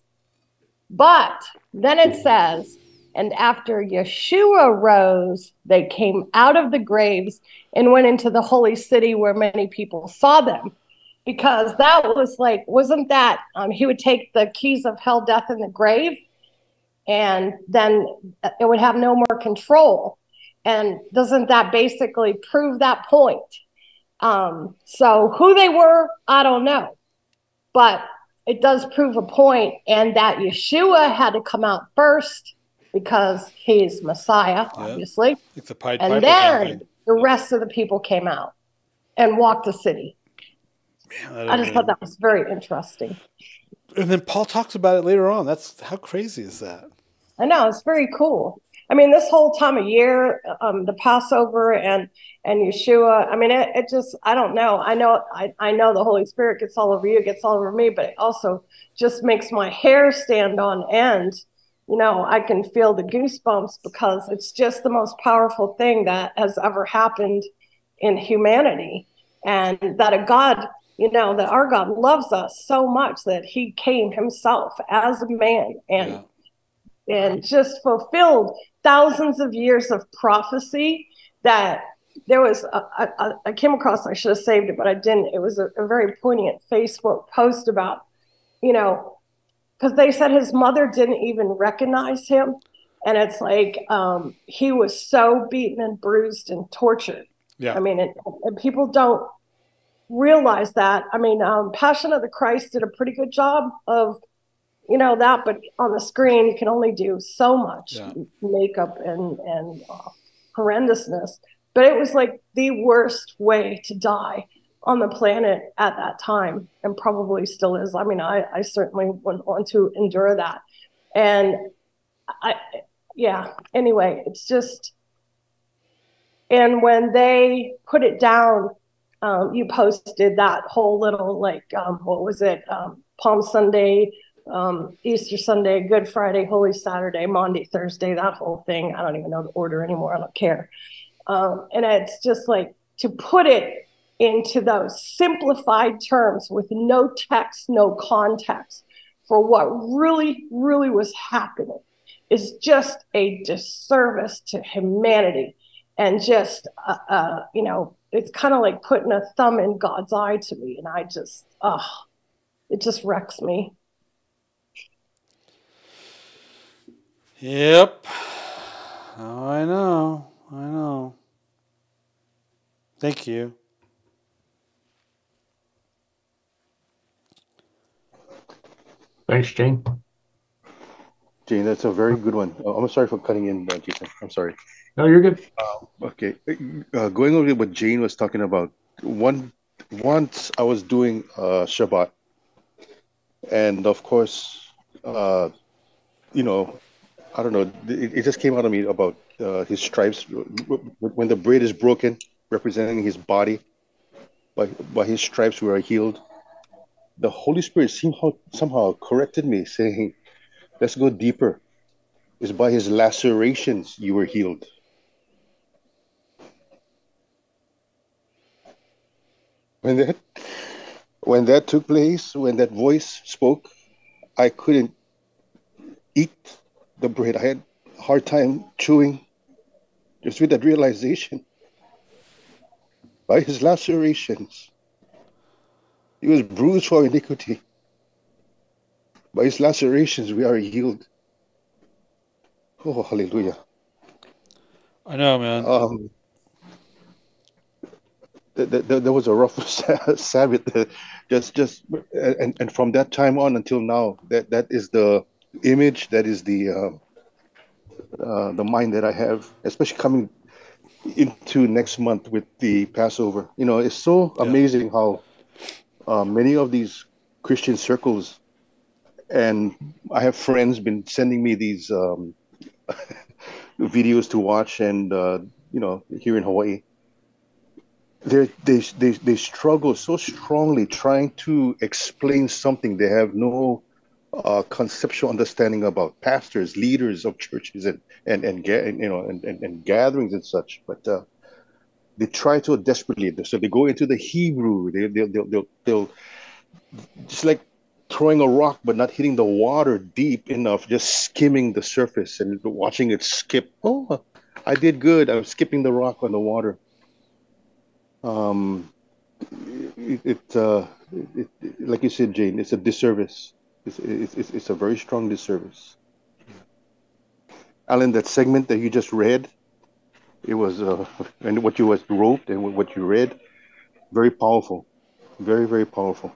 But then it says, and after Yeshua rose, they came out of the graves and went into the holy city where many people saw them. Because that was like, wasn't that, um, he would take the keys of hell, death, and the grave, and then it would have no more control. And doesn't that basically prove that point? Um, so who they were, I don't know. But it does prove a point, and that Yeshua had to come out first because he's Messiah, obviously. It's a Pied and Piper then kind of the rest of the people came out and walked the city. Man, I just thought that was very interesting. And then Paul talks about it later on. That's how crazy is that? I know, it's very cool. I mean, this whole time of year, um, the Passover and and Yeshua, I mean, it, it just, I don't know. I know I, I know the Holy Spirit gets all over you, gets all over me, but it also just makes my hair stand on end. You know, I can feel the goosebumps because it's just the most powerful thing that has ever happened in humanity. And that a God, you know, that our God loves us so much that he came himself as a man and yeah. and just fulfilled thousands of years of prophecy. That there was, a, a, I came across, I should have saved it, but I didn't. It was a, a very poignant Facebook post about, you know, because they said his mother didn't even recognize him. And it's like, um, he was so beaten and bruised and tortured. Yeah. I mean, and, and people don't realize that. I mean, um, Passion of the Christ did a pretty good job of, you know, that, but on the screen, you can only do so much yeah. makeup and, and uh, horrendousness. But it was like the worst way to die on the planet at that time, and probably still is. I mean, I, I certainly wouldn't want to endure that. And I, yeah, anyway, it's just, and when they put it down, um, you posted that whole little, like, um, what was it? Um, Palm Sunday, um, Easter Sunday, Good Friday, Holy Saturday, Maundy, Thursday, that whole thing. I don't even know the order anymore. I don't care. Um, and it's just like to put it into those simplified terms with no text, no context for what really, really was happening is just a disservice to humanity. And just, uh, uh, you know, it's kind of like putting a thumb in God's eye to me. And I just, oh, it just wrecks me. Yep. Oh, I know. I know. Thank you. Thanks, Jane. Jane, that's a very good one. Uh, I'm sorry for cutting in, uh, Jason. I'm sorry. No, you're good. Uh, okay. Uh, going over what Jane was talking about, one once I was doing uh, Shabbat, and of course, uh, you know, I don't know, it, it just came out of me about uh, his stripes. When the bread is broken, representing his body, by, by his stripes we are healed. The Holy Spirit somehow, somehow corrected me, saying, let's go deeper. It's by his lacerations you were healed. When that, when that took place, when that voice spoke, I couldn't eat the bread. I had a hard time chewing just with that realization. By his lacerations, he was bruised for iniquity. By his lacerations, we are healed. Oh, hallelujah. I know, man. Um, th- th- th- there was a rough Sabbath. just, just, and, and from that time on until now, that, that is the image, that is the, uh, uh, the mind that I have, especially coming into next month with the Passover. You know, it's so Yeah. amazing how uh, many of these Christian circles, and I have friends been sending me these um, videos to watch, and uh, you know, here in Hawaii, they they they they struggle so strongly trying to explain something they have no uh, conceptual understanding about. Pastors, leaders of churches, and and and, ga- and you know, and, and, and gatherings and such, but. Uh, they try to desperately, so they go into the Hebrew. They they'll they'll they'll, they'll just like throwing a rock but not hitting the water deep enough, just skimming the surface and watching it skip. Oh, I did good. I'm skipping the rock on the water. Um, it, it, uh, it, it like you said, Jane, it's a disservice. It's, it's it's a very strong disservice. Alan, that segment that you just read, it was uh, and what you was wrote and what you read, very powerful, very very powerful.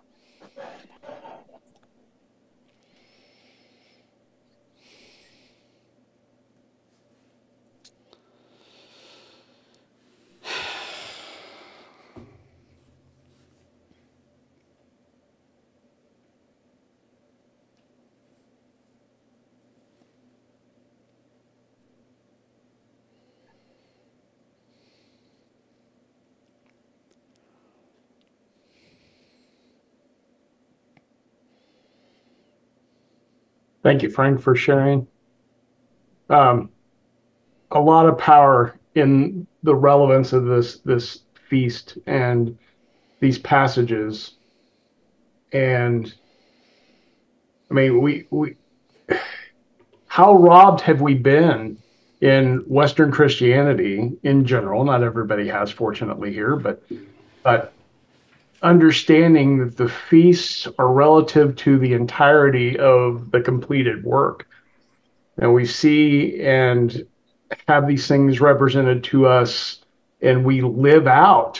Thank you, Frank, for sharing. Um, a lot of power in the relevance of this this feast and these passages. And I mean, we we how robbed have we been in Western Christianity in general? Not everybody has, fortunately, here, but but understanding that the feasts are relative to the entirety of the completed work. And we see and have these things represented to us, and we live out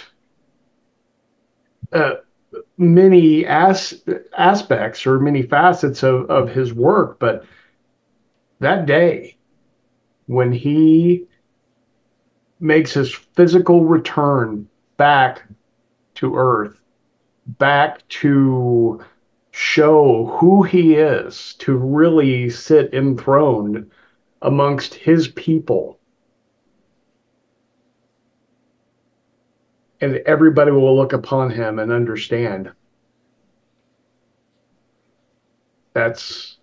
uh, many as, aspects or many facets of, of his work. But that day, when he makes his physical return back to earth, back to show who he is, to really sit enthroned amongst his people. And everybody will look upon him and understand. That's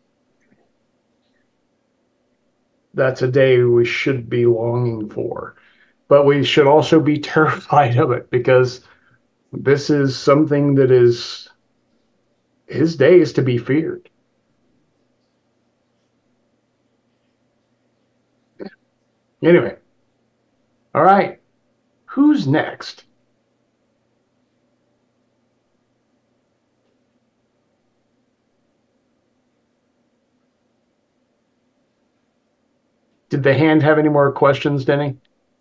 that's a day we should be longing for. But we should also be terrified of it, because this is something that is, his day is to be feared. Anyway, all right, who's next? Did the hand have any more questions, Denny?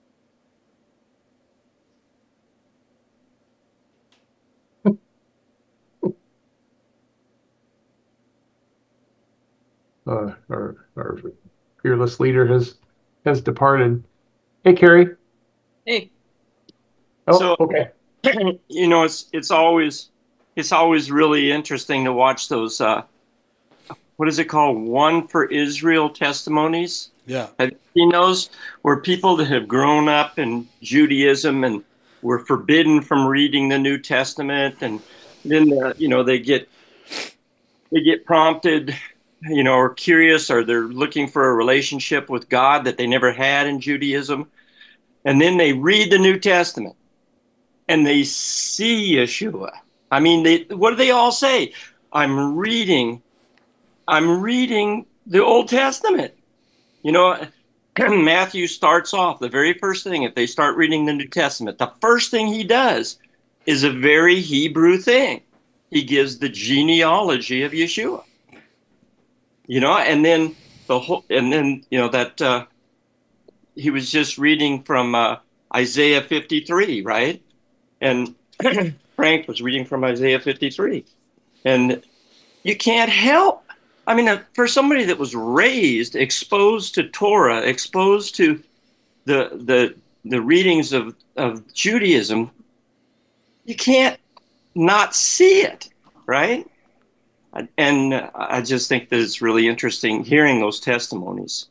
Uh, our, our fearless leader has has departed. Hey, Carrie. Hey. Oh, So, okay. you know, it's it's always it's always really interesting to watch those. Uh, what is it called? One for Israel testimonies. Yeah. Have you seen those, where people that have grown up in Judaism and were forbidden from reading the New Testament, and then uh, you know they get they get prompted, you know, or curious, or they're looking for a relationship with God that they never had in Judaism, and then they read the New Testament and they see Yeshua. I mean, they, what do they all say? I'm reading, I'm reading the Old Testament. You know, Matthew starts off, the very first thing, if they start reading the New Testament, the first thing he does is a very Hebrew thing. He gives the genealogy of Yeshua. You know, and then the whole, and then, you know, that uh, he was just reading from uh, Isaiah fifty-three, right? And Frank was reading from Isaiah fifty-three. And you can't help. I mean, uh, for somebody that was raised, exposed to Torah, exposed to the the the readings of, of Judaism, you can't not see it, right? And I just think that it's really interesting hearing those testimonies.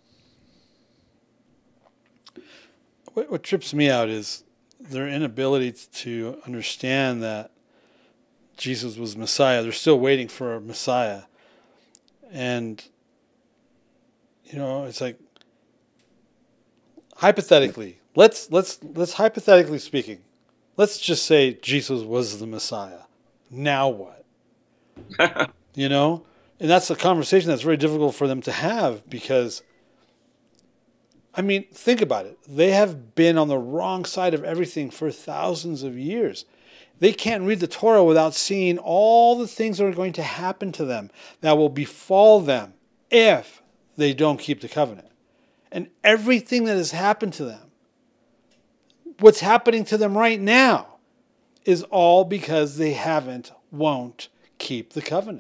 What, what trips me out is their inability to understand that Jesus was Messiah. They're still waiting for a Messiah. And, you know, it's like, hypothetically, let's, let's, let's hypothetically speaking, let's just say Jesus was the Messiah. Now what? You know? And that's a conversation that's very difficult for them to have because, I mean, think about it. They have been on the wrong side of everything for thousands of years. They can't read the Torah without seeing all the things that are going to happen to them that will befall them if they don't keep the covenant. And everything that has happened to them, what's happening to them right now, is all because they haven't, won't keep the covenant.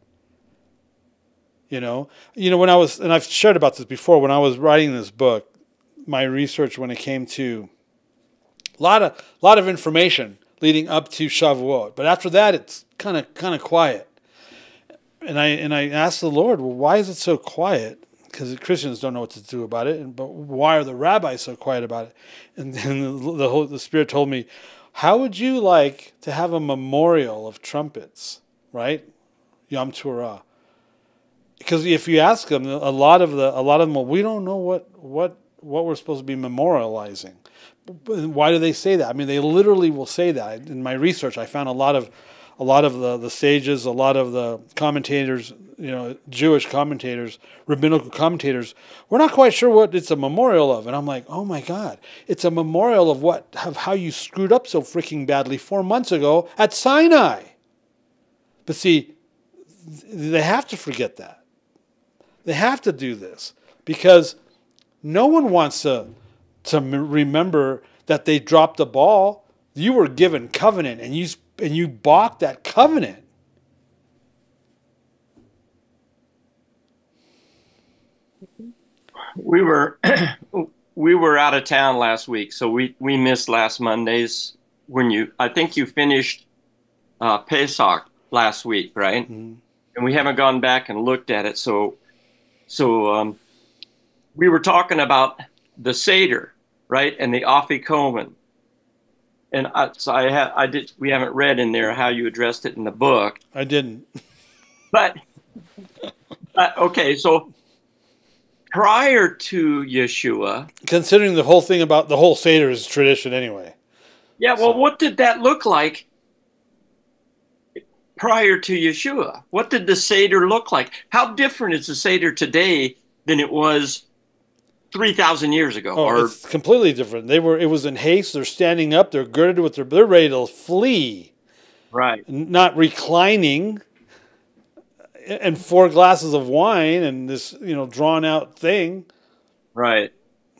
You know, you know, when I was, and I've shared about this before, when I was writing this book, my research when it came to a lot of, lot of information leading up to Shavuot. But after that, it's kind of, kind of quiet. And I, and I asked the Lord, well, why is it so quiet? Because Christians don't know what to do about it. And, but why are the rabbis so quiet about it? And then the, the, whole, the Spirit told me, how would you like to have a memorial of trumpets, right? Yom Teruah. Because if you ask them, a lot of the a lot of them, well, we don't know what what what we're supposed to be memorializing. Why do they say that? I mean, they literally will say that. In my research, I found a lot of a lot of the, the sages, a lot of the commentators, you know, Jewish commentators, rabbinical commentators, we're not quite sure what it's a memorial of. And I'm like, oh my God, it's a memorial of what of how you screwed up so freaking badly four months ago at Sinai. But see, they have to forget that. They have to do this because no one wants to, to remember that they dropped the ball. You were given covenant and you, and you balked that covenant. We were we were out of town last week, so we, we missed last Monday's when you I think you finished uh, Pesach last week, right? Mm-hmm. And we haven't gone back and looked at it, so. So um, we were talking about the Seder, right, and the Afikomen, and I, so I had I did we haven't read in there how you addressed it in the book. I didn't, but uh, okay. So prior to Yeshua, considering the whole thing about the whole Seder is tradition anyway. Yeah. Well, so. What did that look like? Prior to Yeshua, what did the Seder look like? How different is the Seder today than it was three thousand years ago? Oh, or it's completely different. They were. It was in haste. They're standing up. They're girded with their. They're ready to flee. Right. Not reclining. And four glasses of wine and this, you know, drawn out thing. Right.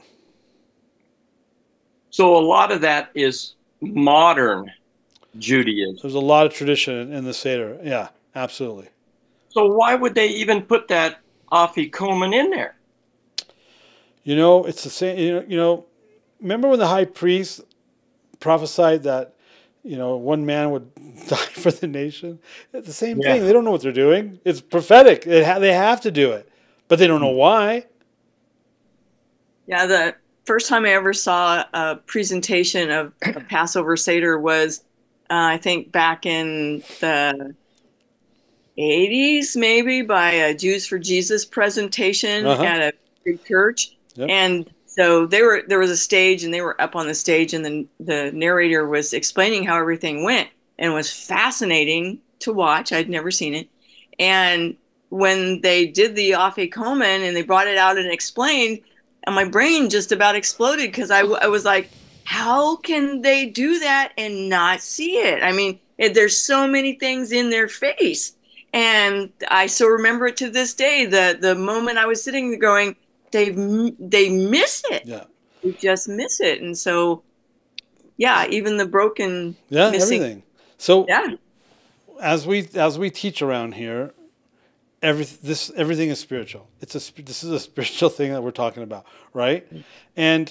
So a lot of that is modern Judaism. There's a lot of tradition in the Seder. Yeah, absolutely. So why would they even put that Afikomen in there? You know, it's the same. You know, you know, remember when the high priest prophesied that, you know, one man would die for the nation? It's the same yeah. thing. They don't know what they're doing. It's prophetic. They ha- they have to do it, but they don't know why. Yeah, the first time I ever saw a presentation of a Passover Seder was Uh, I think back in the eighties, maybe, by a Jews for Jesus presentation uh-huh. at a big church. Yep. And so they were there was a stage, and they were up on the stage, and the, the narrator was explaining how everything went, and it was fascinating to watch. I'd never seen it. And when they did the Afikomen and they brought it out and explained, and my brain just about exploded because I, I was like, how can they do that and not see it? I mean, it, there's so many things in their face. And I still remember it to this day, the, the moment I was sitting there going, they they miss it. Yeah. They just miss it. And so, yeah, even the broken. Yeah, missing, everything. So yeah. as we as we teach around here, every this everything is spiritual. It's a this is a spiritual thing that we're talking about, right? And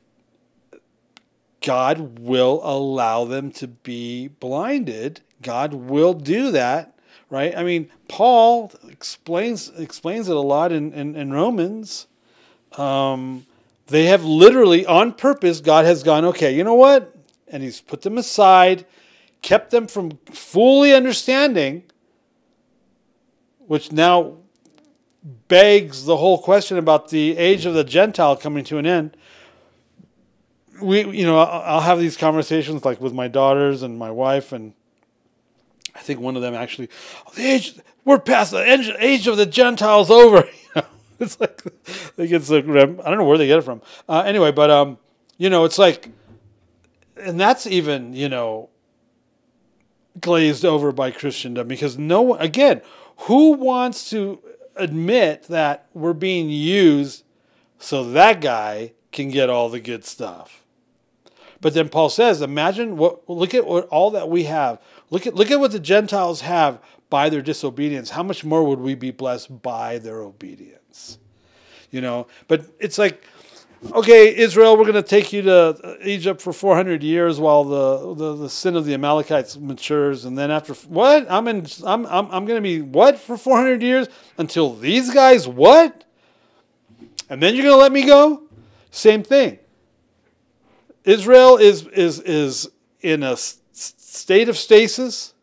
God will allow them to be blinded. God will do that, right? I mean, Paul explains explains it a lot in, in, in Romans. Um, they have literally, on purpose, God has gone, okay, you know what? And he's put them aside, kept them from fully understanding, which now begs the whole question about the age of the Gentile coming to an end. We, you know, I'll have these conversations like with my daughters and my wife, and I think one of them actually, oh, the age, we're past the age of the Gentiles over. You know, it's like they get so grim. I don't know where they get it from. Uh, anyway, but um, you know, it's like, and that's even you know glazed over by Christendom because no one, again, who wants to admit that we're being used so that guy can get all the good stuff? But then Paul says, imagine what, look at what all that we have. Look at, look at what the Gentiles have by their disobedience. How much more would we be blessed by their obedience? You know, but it's like, okay, Israel, we're going to take you to Egypt for four hundred years while the, the, the sin of the Amalekites matures. And then after, what? I'm in, I'm, I'm, I'm going to be what for four hundred years until these guys, what? And then you're going to let me go? Same thing. Israel is is is in a state of stasis,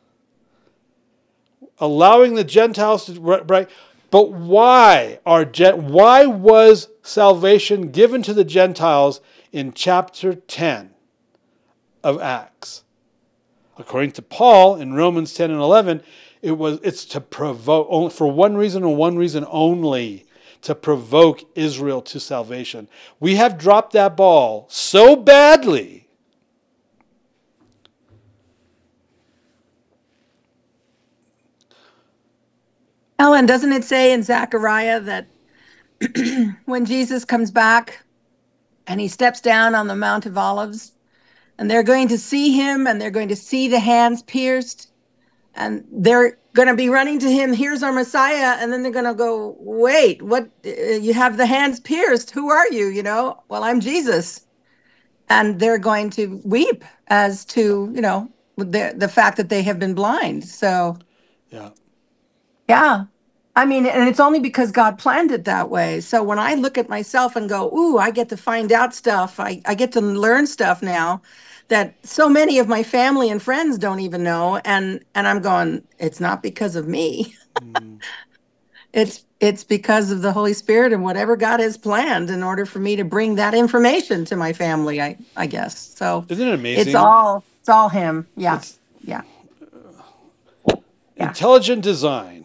allowing the Gentiles to right. But why are why was salvation given to the Gentiles in chapter ten of Acts? According to Paul in Romans ten and eleven, it was it's to provoke only for one reason and one reason only. To provoke Israel to salvation. We have dropped that ball so badly. Ellen, doesn't it say in Zechariah that when Jesus comes back and he steps down on the Mount of Olives and they're going to see him and they're going to see the hands pierced and they're going to be running to him, here's our Messiah, and then they're going to go, wait, what, uh, you have the hands pierced, who are you, you know? Well, I'm Jesus. And they're going to weep as to, you know, the, the fact that they have been blind. So, yeah. Yeah. I mean, and it's only because God planned it that way. So when I look at myself and go, ooh, I get to find out stuff, I, I get to learn stuff now that so many of my family and friends don't even know. And, and I'm going, it's not because of me. Mm. it's, it's because of the Holy Spirit and whatever God has planned in order for me to bring that information to my family, I, I guess. So isn't it amazing? It's all, it's all him. Yeah. It's, yeah. yeah. Intelligent design.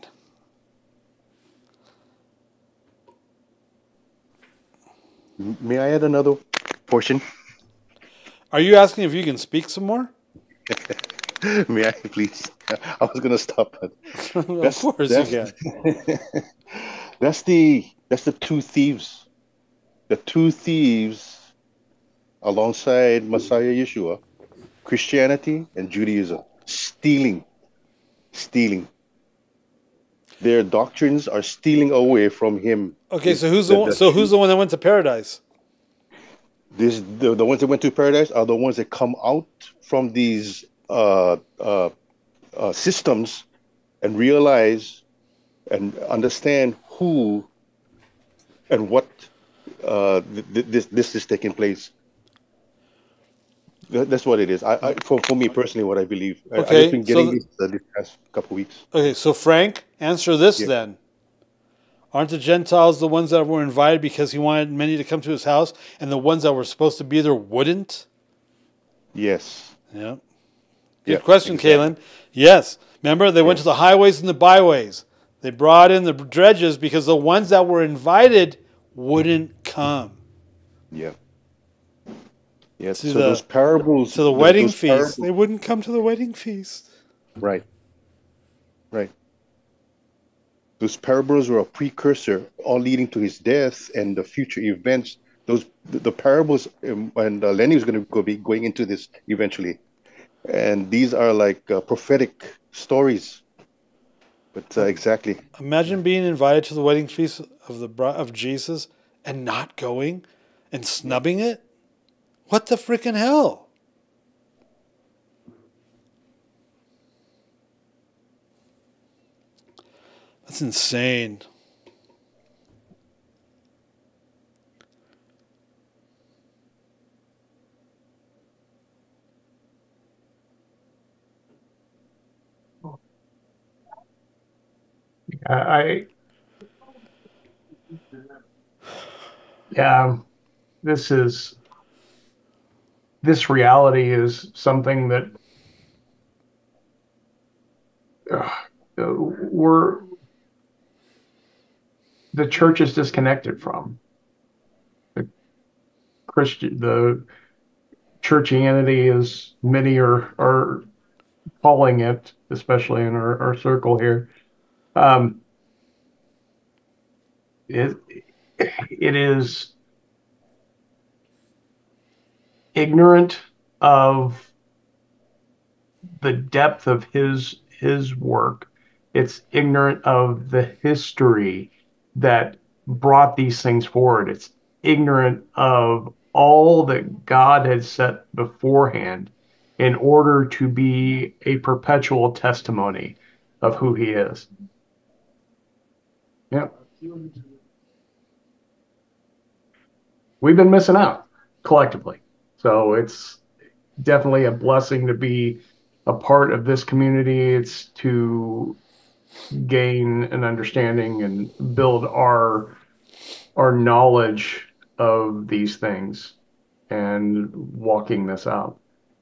May I add another portion? Are you asking if you can speak some more? May I, please? I was going to stop. But of course you can. That's the that's the two thieves. The two thieves alongside Messiah Yeshua, Christianity and Judaism, stealing, stealing. Their doctrines are stealing away from him. Okay, so who's the, the one, so who's the one that went to paradise? This the, the ones that went to paradise are the ones that come out from these uh, uh, uh, systems and realize and understand who and what uh, th th this this is taking place. That's what it is. I, I for, for me personally, what I believe. Okay, I, I've been getting so this uh, this past couple of weeks. Okay, so Frank, answer this yeah. then. Aren't the Gentiles the ones that were invited because he wanted many to come to his house, and the ones that were supposed to be there wouldn't? Yes. Yeah. Good yeah, question, exactly. Kaylin. Yes. Remember, they yeah. went to the highways and the byways. They brought in the dredges because the ones that were invited wouldn't come. Yeah. Yeah. To So the, those parables, to the th- wedding those feast. parables- They wouldn't come to the wedding feast. Right. Right. Those parables were a precursor, all leading to his death and the future events. Those the, the parables, um, and uh, Lenny was going to go be going into this eventually, and these are like uh, prophetic stories. But uh, exactly, Imagine being invited to the wedding feast of the bri- of Jesus and not going and snubbing it. What the freaking hell? That's insane. I, I yeah, this is this reality is something that uh, we're the church is disconnected from the Christian the churchianity, as many are are calling it, especially in our, our circle here. Um, it it is ignorant of the depth of his his work. It's ignorant of the history that brought these things forward. It's ignorant of all that God had set beforehand in order to be a perpetual testimony of who he is. Yeah. We've been missing out collectively. So it's definitely a blessing to be a part of this community. It's to gain an understanding and build our our knowledge of these things and walking this out.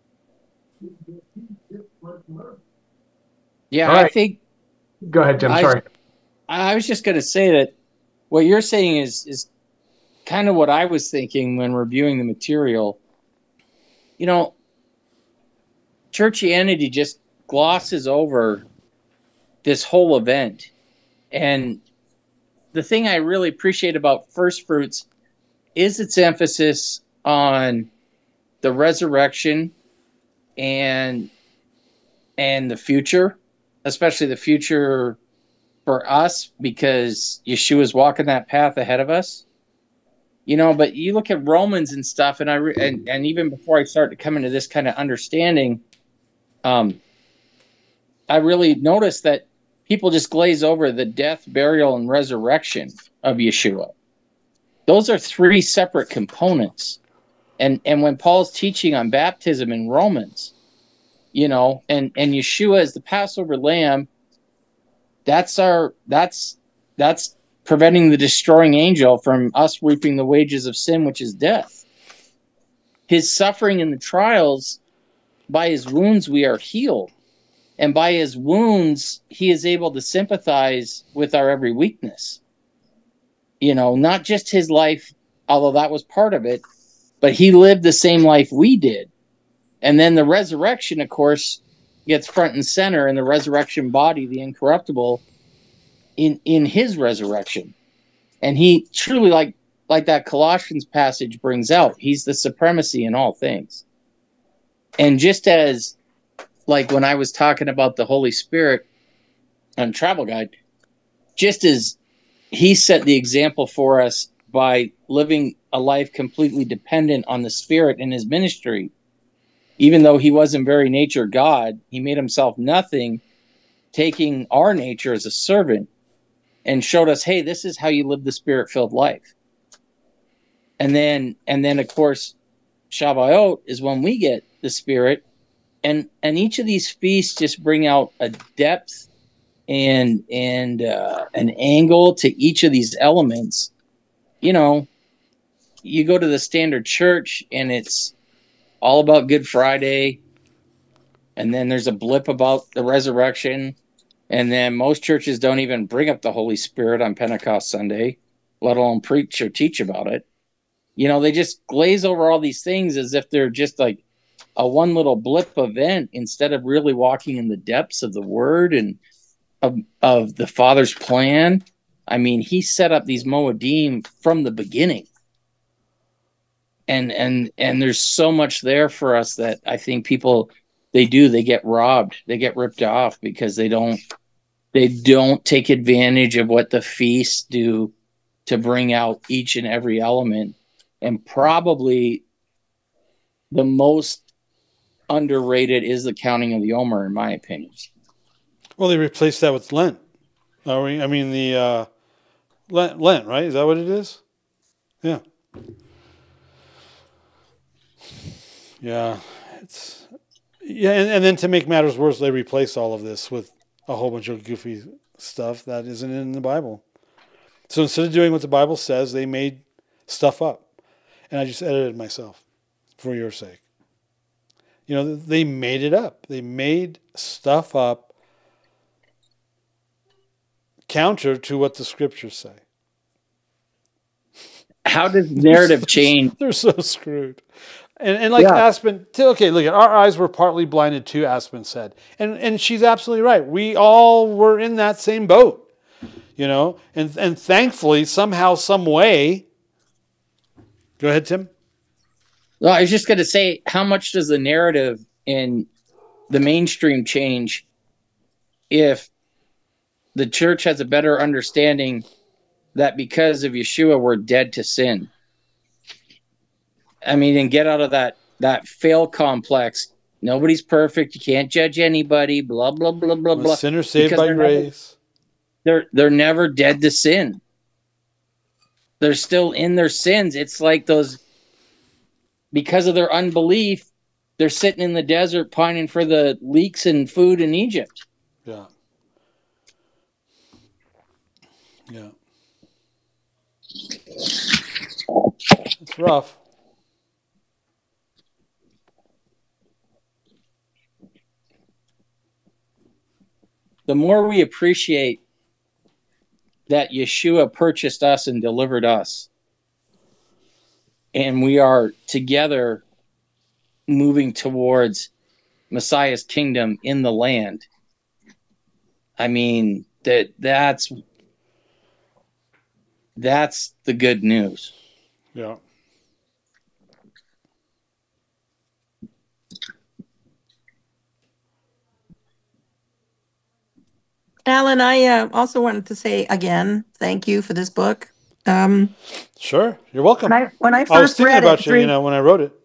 Yeah, All I right. think. Go ahead, Tim. I, Sorry. I was just going to say that what you're saying is is kind of what I was thinking when reviewing the material. You know, churchianity just glosses over this whole event. And the thing I really appreciate about Firstfruits is its emphasis on the resurrection and and the future, especially the future for us, because Yeshua's walking that path ahead of us. You know, but you look at Romans and stuff, and I re- and and even before I start to come into this kind of understanding, um, I really noticed that people just glaze over the death, burial, and resurrection of Yeshua. Those are three separate components. And and when Paul's teaching on baptism in Romans, you know, and and Yeshua is the Passover lamb, that's our that's that's preventing the destroying angel from us reaping the wages of sin, which is death. His suffering in the trials, by his wounds we are healed. And by his wounds, he is able to sympathize with our every weakness. You know, not just his life, although that was part of it, but he lived the same life we did. And then the resurrection, of course, gets front and center in the resurrection body, the incorruptible, in, in his resurrection. And he truly, like, like that Colossians passage brings out, he's the supremacy in all things. And just as, like when I was talking about the Holy Spirit on Travel Guide, just as he set the example for us by living a life completely dependent on the Spirit in his ministry, even though he wasn't very nature God, he made himself nothing, taking our nature as a servant, and showed us, hey, this is how you live the Spirit-filled life. And then, and then of course, Shavuot is when we get the Spirit. And and each of these feasts just bring out a depth and and uh, an angle to each of these elements. You know, you go to the standard church and it's all about Good Friday, and then there's a blip about the resurrection, and then most churches don't even bring up the Holy Spirit on Pentecost Sunday, let alone preach or teach about it. You know, they just glaze over all these things as if they're just like a one little blip event instead of really walking in the depths of the word and of, of the Father's plan. I mean, he set up these Moedim from the beginning. And and and there's so much there for us that I think people they do they get robbed, they get ripped off because they don't they don't take advantage of what the feasts do to bring out each and every element. And probably the most underrated is the counting of the Omer, in my opinion. Well, they replaced that with Lent. I mean the uh, Lent, Lent, right? Is that what it is? Yeah. Yeah, it's yeah, and, and then to make matters worse, they replace all of this with a whole bunch of goofy stuff that isn't in the Bible. So instead of doing what the Bible says, they made stuff up, and I just edited myself for your sake. You know, they made it up. They made stuff up counter to what the scriptures say. How does narrative change? They're so screwed. And and like Yeah. Aspen, t- okay, look at our eyes were partly blinded too, Aspen said. And and she's absolutely right. We all were in that same boat. You know? And and thankfully, somehow, some way. Go ahead, Tim. Well, I was just going to say, how much does the narrative in the mainstream change if the church has a better understanding that because of Yeshua, we're dead to sin? I mean, and get out of that that fail complex. Nobody's perfect. You can't judge anybody. Blah blah blah blah blah. Sinners saved Because by they're never- grace. They're they're never dead to sin. They're still in their sins. It's like those, because of their unbelief, they're sitting in the desert pining for the leeks and food in Egypt. Yeah. Yeah. It's rough. The more we appreciate that Yeshua purchased us and delivered us, and we are together moving towards Messiah's kingdom in the land. I mean, that that's that's the good news. Yeah. Alan, I uh, also wanted to say again, thank you for this book. Um, Sure, you're welcome. When I, when I I was first thinking read about it, you, three, you know, when I wrote it.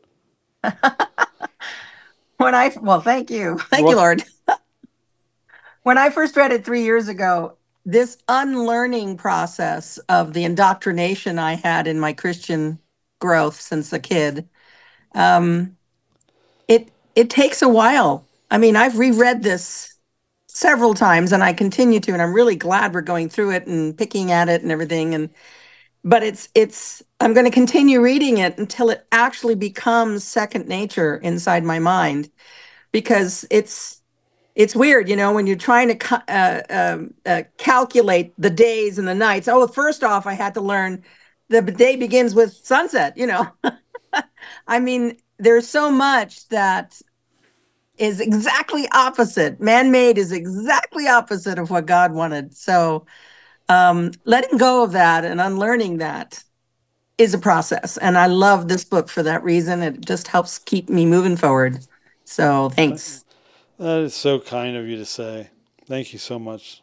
when I well, thank you, thank you, Lord. When I first read it three years ago, this unlearning process of the indoctrination I had in my Christian growth since a kid, um, it it takes a while. I mean, I've reread this several times, and I continue to, and I'm really glad we're going through it and picking at it and everything. And but it's it's I'm going to continue reading it until it actually becomes second nature inside my mind, because it's it's weird, you know, when you're trying to ca- uh, um, uh, calculate the days and the nights. Oh, first off, I had to learn the day begins with sunset, you know. I mean, there's so much that is exactly opposite. Man-made is exactly opposite of what God wanted. So um, letting go of that and unlearning that is a process. And I love this book for that reason. It just helps keep me moving forward. So thanks. That is so kind of you to say. Thank you so much.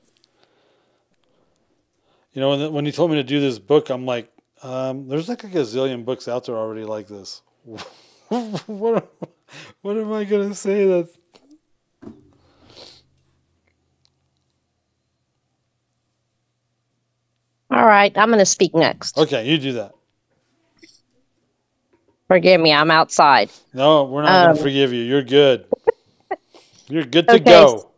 You know, when, when you told me to do this book, I'm like, um, there's like a gazillion books out there already like this. what, what am I going to say that? All right, I'm going to speak next. Okay, you do that. Forgive me, I'm outside. No, we're not Um, going to forgive you. You're good. You're good to Okay. go.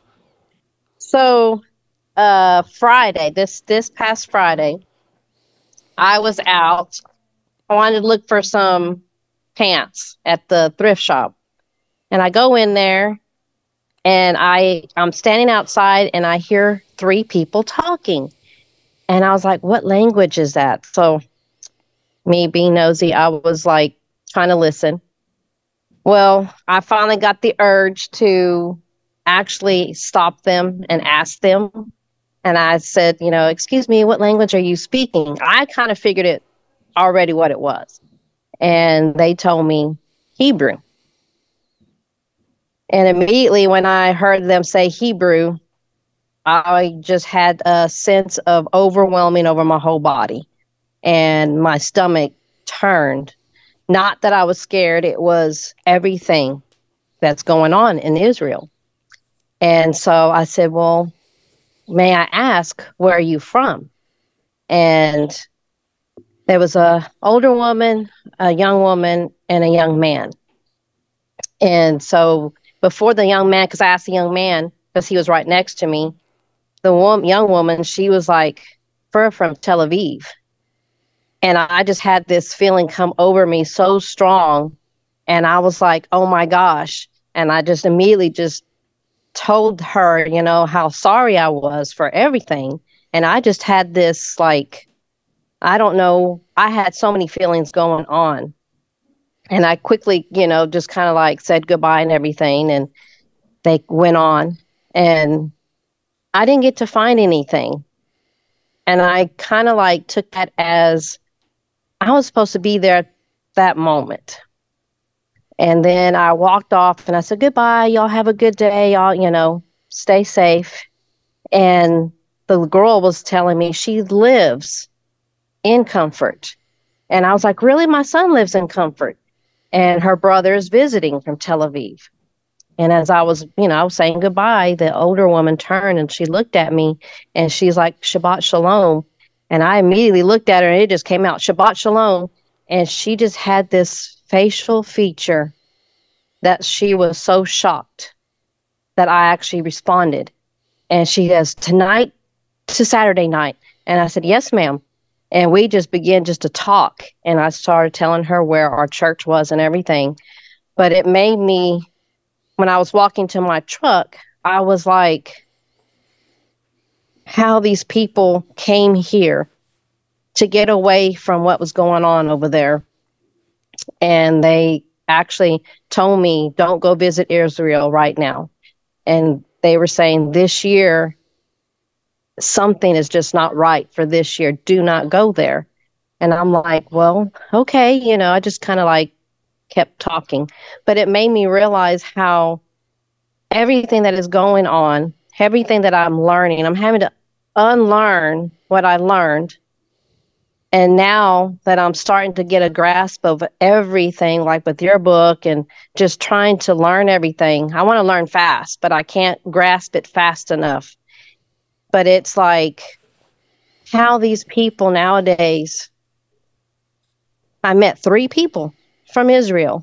So, uh, Friday, this this past Friday, I was out. I wanted to look for some pants at the thrift shop, and I go in there, and I I'm standing outside, and I hear three people talking, and I was like, "What language is that?" So me being nosy, I was like trying to listen. Well, I finally got the urge to actually stop them and ask them. And I said, you know, excuse me, what language are you speaking? I kind of figured it already what it was. And they told me Hebrew. And immediately when I heard them say Hebrew, I just had a sense of overwhelming over my whole body. And my stomach turned. Not that I was scared, it was everything that's going on in Israel. And so I said, well, may I ask, where are you from? And there was a older woman, a young woman, and a young man. And so before the young man, because I asked the young man, because he was right next to me, the woman, young woman, she was like, we're from Tel Aviv. And I just had this feeling come over me so strong. And I was like, oh my gosh. And I just immediately just told her, you know, how sorry I was for everything. And I just had this, like, I don't know, I had so many feelings going on. And I quickly, you know, just kind of like said goodbye and everything. And they went on. And I didn't get to find anything. And I kind of like took that as I was supposed to be there at that moment. And then I walked off and I said, goodbye, y'all have a good day. Y'all, you know, stay safe. And the girl was telling me she lives in Comfort. And I was like, really? My son lives in Comfort. And her brother is visiting from Tel Aviv. And as I was, you know, saying goodbye, the older woman turned and she looked at me and she's like, Shabbat Shalom. And I immediately looked at her and it just came out, Shabbat Shalom. And she just had this facial feature that she was so shocked that I actually responded. And she goes, tonight to Saturday night. And I said, yes, ma'am. And we just began just to talk. And I started telling her where our church was and everything. But it made me, when I was walking to my truck, I was like, how these people came here to get away from what was going on over there. And they actually told me, don't go visit Israel right now. And they were saying this year, something is just not right for this year. Do not go there. And I'm like, well, okay. You know, I just kind of like kept talking. But it made me realize how everything that is going on, everything that I'm learning, I'm having to unlearn what I learned. And now that I'm starting to get a grasp of everything, like with your book and just trying to learn everything, I want to learn fast, but I can't grasp it fast enough. But it's like how these people nowadays, I met three people from Israel.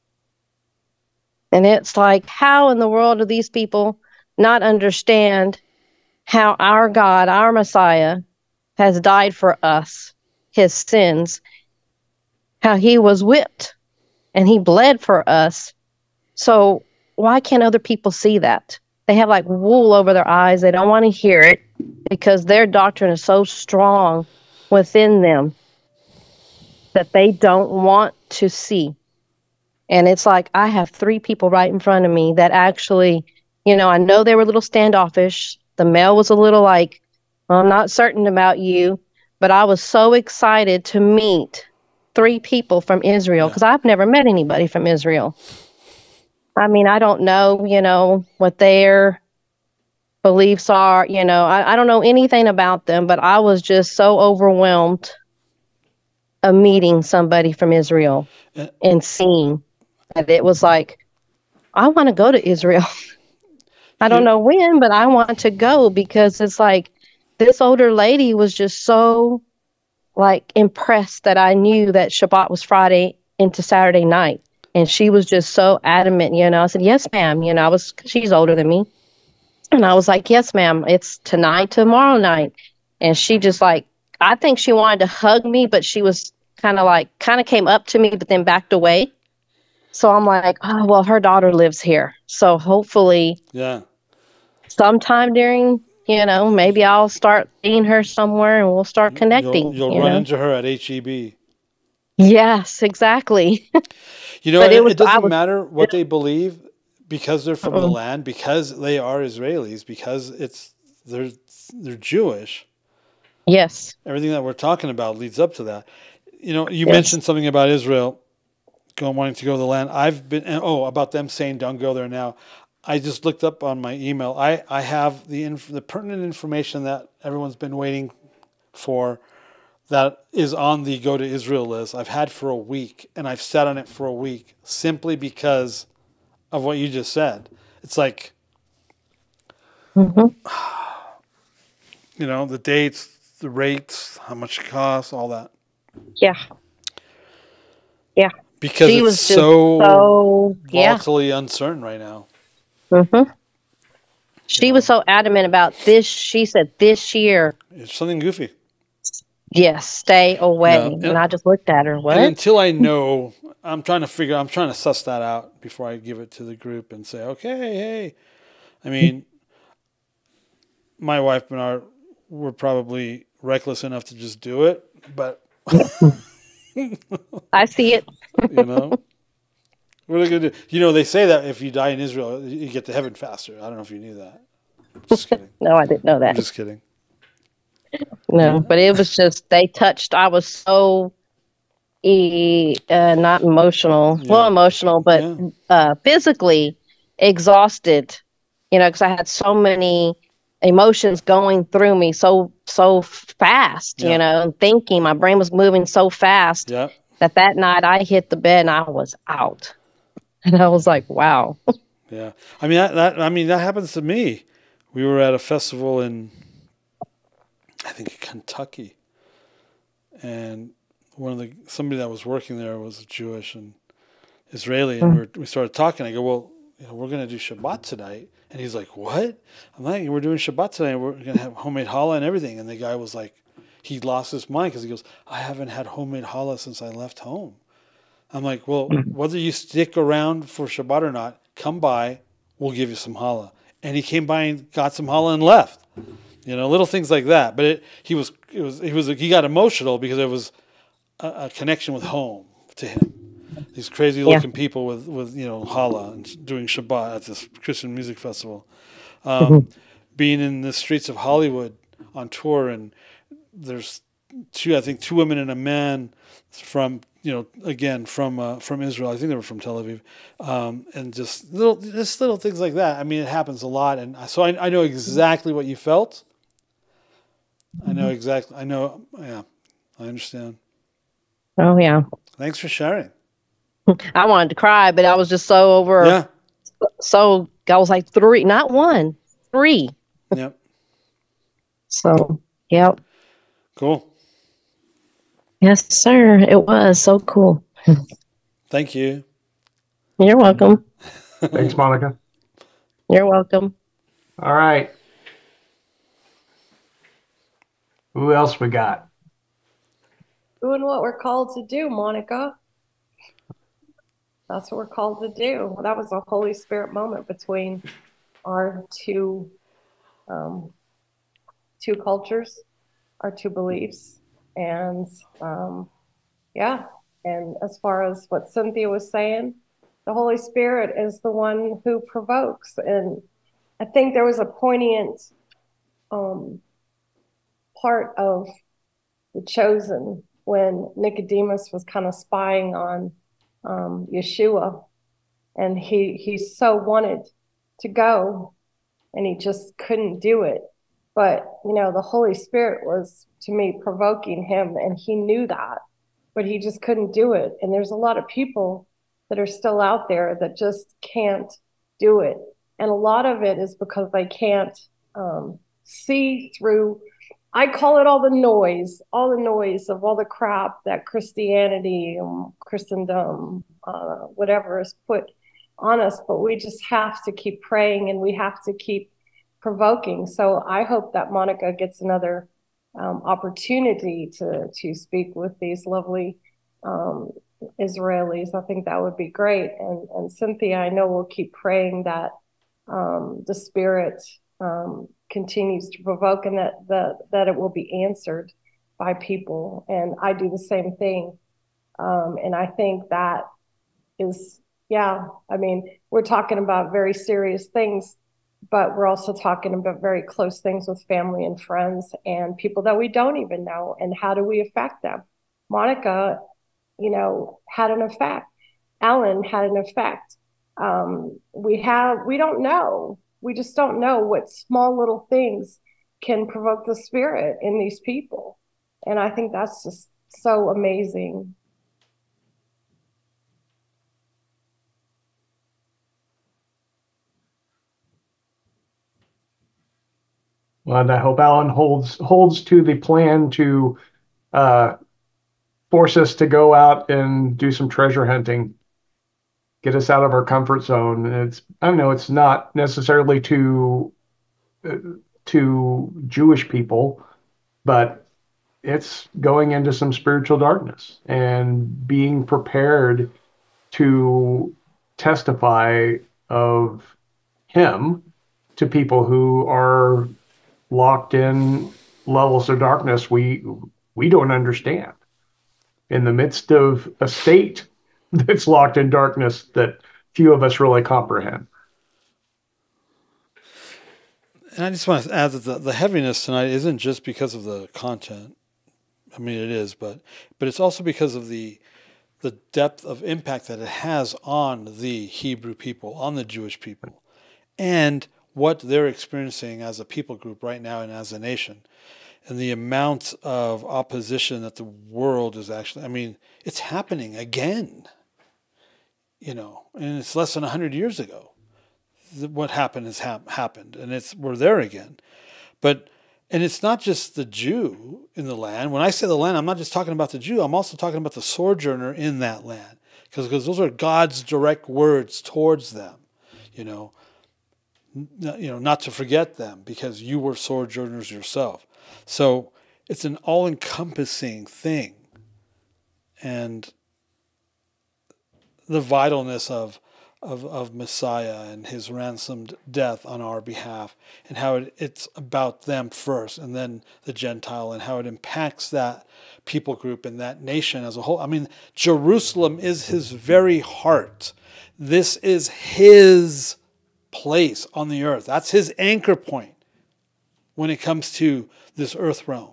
And it's like, how in the world do these people not understand how our God, our Messiah, has died for us, his sins, how he was whipped and he bled for us. So why can't other people see that? They have like wool over their eyes. They don't want to hear it because their doctrine is so strong within them that they don't want to see. And it's like, I have three people right in front of me that actually, you know, I know they were a little standoffish. The male was a little like, well, I'm not certain about you, but I was so excited to meet three people from Israel because I've never met anybody from Israel. I mean, I don't know, you know, what their beliefs are, you know, I, I don't know anything about them, but I was just so overwhelmed of meeting somebody from Israel and seeing that it was like, I want to go to Israel. I don't know when, but I want to go because it's like this older lady was just so like impressed that I knew that Shabbat was Friday into Saturday night. And she was just so adamant, you know, I said, yes, ma'am. You know, I was, she's older than me. And I was like, yes, ma'am, it's tonight, tomorrow night. And she just like, I think she wanted to hug me, but she was kind of like, kind of came up to me, but then backed away. So I'm like, oh, well, her daughter lives here. So hopefully yeah, sometime during, you know, maybe I'll start seeing her somewhere and we'll start connecting. You'll, you'll you run know? into her at H E B. Yes, exactly. You know, But it, it was it doesn't I was matter what they believe because they're from the uh-uh. land, because they are Israelis, because it's they're they're Jewish. Yes. Everything that we're talking about leads up to that. You know, you Yes. mentioned something about Israel going wanting to go to the land. I've been oh about them saying don't go there now. I just looked up on my email. I, I have the inf- the pertinent information that everyone's been waiting for that is on the go to Israel list. I've had for a week, and I've sat on it for a week simply because of what you just said. It's like, Mm-hmm. you know, the dates, the rates, how much it costs, all that. Yeah. Yeah. Because She it's was just so so yeah. volatilely uncertain right now. Mm-hmm. You She know, was so adamant about this. She said this year, it's something goofy. yes, stay away. Yeah, And and, I just looked at her. and What? until I know, I'm trying to figure. I'm trying to suss that out before I give it to the group and say, okay, hey. I mean, my wife and I were probably reckless enough to just do it, but I see it. you know, what are they gonna do? You know, they say that if you die in Israel, you get to heaven faster. I don't know if you knew that. Just kidding. No, I didn't know I'm that. just kidding. No, but it was just they touched. I was so e uh, not emotional. Well, Yeah. emotional, but Yeah. uh, physically exhausted. You know, because I had so many emotions going through me so so fast. Yeah. You know, and thinking my brain was moving so fast Yeah. that that night I hit the bed and I was out, and I was like, wow. Yeah. I mean that, that I mean that happens to me. We were at a festival in I think Kentucky. And one of the somebody that was working there was Jewish and Israeli, and we, were, we started talking. I go, well, you know, we're going to do Shabbat tonight, and he's like, what? I'm like, we're doing Shabbat tonight. We're going to have homemade challah and everything. And the guy was like, he lost his mind because he goes, I haven't had homemade challah since I left home. I'm like, well, whether you stick around for Shabbat or not, come by, we'll give you some challah. And he came by and got some challah and left. You know, little things like that. But it, he was, it was, he was, he got emotional because it was a, a connection with home to him. These crazy looking yeah. people with, with, you know, challah and doing Shabbat at this Christian music festival. Um, mm-hmm. Being in the streets of Hollywood on tour, and there's two, I think two women and a man from, you know, again, from, uh, from Israel. I think they were from Tel Aviv. Um, and just little, just little things like that. I mean, it happens a lot. And so I, I know exactly what you felt. I know exactly. I know. Yeah, I understand. Oh yeah. Thanks for sharing. I wanted to cry, but I was just so over. Yeah. So I was like three, not one, three. Yep. So, yep. Cool. Yes, sir. It was so cool. Thank you. You're welcome. Thanks, Monica. You're welcome. All right. Who else we got? Doing what we're called to do, Monica. That's what we're called to do. That was a Holy Spirit moment between our two um, two cultures, our two beliefs. And um, yeah, and as far as what Cynthia was saying, the Holy Spirit is the one who provokes. And I think there was a poignant um, part of The Chosen when Nicodemus was kind of spying on um, Yeshua, and he he so wanted to go, and he just couldn't do it. But you know, the Holy Spirit was, to me, provoking him, and he knew that, but he just couldn't do it. And there's a lot of people that are still out there that just can't do it, and a lot of it is because they can't um, see through. I call it all the noise, all the noise of all the crap that Christianity, um, Christendom, uh, whatever is put on us. But we just have to keep praying, and we have to keep provoking. So I hope that Monica gets another um, opportunity to to speak with these lovely um, Israelis. I think that would be great. And and Cynthia, I know we'll keep praying that um, the Spirit um, continues to provoke, and that, that that it will be answered by people. And I do the same thing. Um, and I think that is, yeah, I mean, we're talking about very serious things, but we're also talking about very close things with family and friends and people that we don't even know. And how do we affect them? Monica, you know, had an effect. Ellen had an effect. Um, we have, we don't know. We just don't know what small little things can provoke the spirit in these people. And I think that's just so amazing. Well, and I hope Alan holds holds to the plan to uh, force us to go out and do some treasure hunting, get us out of our comfort zone. And it's I don't know, it's not necessarily to uh, to Jewish people, but it's going into some spiritual darkness and being prepared to testify of him to people who are locked in levels of darkness we we don't understand, in the midst of a state that's locked in darkness that few of us really comprehend. And I just want to add that the, the heaviness tonight isn't just because of the content. I mean, it is, but but it's also because of the the depth of impact that it has on the Hebrew people, on the Jewish people, and what they're experiencing as a people group right now and as a nation. And the amount of opposition that the world is actually, I mean, it's happening again. You know, and it's less than one hundred years ago. What happened has ha- happened, and it's we're there again. But and it's not just the Jew in the land. When I say the land, I'm not just talking about the Jew. I'm also talking about the sojourner in that land, because because those are God's direct words towards them. You know, n- you know, not to forget them because you were sojourners yourself. So it's an all-encompassing thing, and the vitalness of. Of, of Messiah and his ransomed death on our behalf, and how it, it's about them first and then the Gentile, and how it impacts that people group and that nation as a whole. I mean, Jerusalem is his very heart. This is his place on the earth. That's his anchor point when it comes to this earth realm.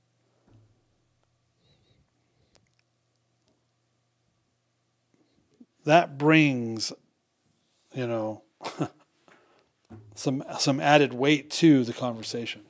That brings, you know, some some added weight to the conversation.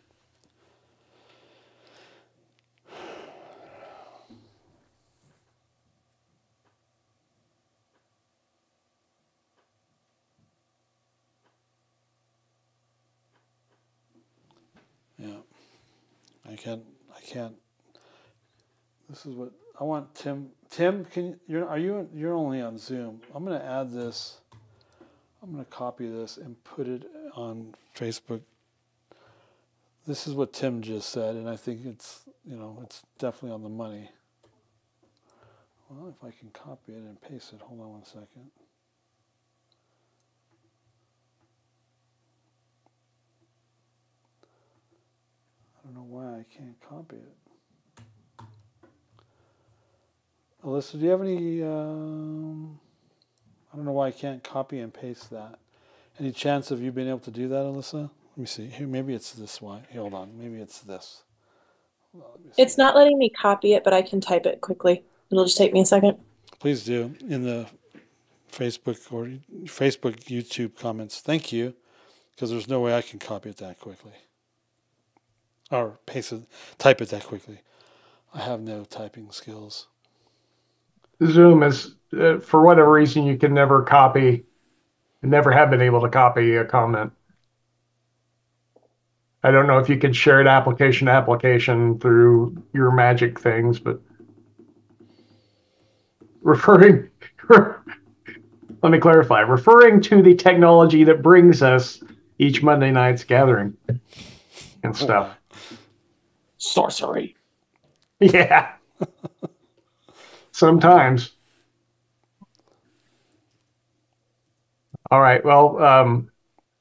Yeah, I can't. I can't. This is what I want. Tim. Tim, can you? You're, are you? You're only on Zoom. I'm going to add this. I'm going to copy this and put it on Facebook. This is what Tim just said, and I think it's, you know, it's definitely on the money. Well, if I can copy it and paste it, hold on one second. I don't know why I can't copy it. Alyssa, do you have any, um, I don't know why I can't copy and paste that. Any chance of you being able to do that, Alyssa? Let me see. Here, maybe it's this one. Hold on. Maybe it's this. It's not letting me copy it, but I can type it quickly. It'll just take me a second. Please do in the Facebook or Facebook, YouTube comments. Thank you, because there's no way I can copy it that quickly or paste it, type it that quickly. I have no typing skills. Zoom is, uh, for whatever reason, you can never copy, never have been able to copy a comment. I don't know if you can share it application to application through your magic things, but referring, let me clarify, referring to the technology that brings us each Monday night's gathering and stuff. Sorcery. Yeah. Sometimes. All right. Well, um,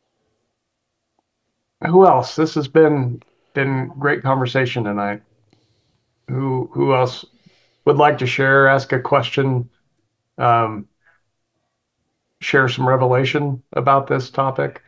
who else? This has been been great conversation tonight. Who who else would like to share, ask a question, um, share some revelation about this topic?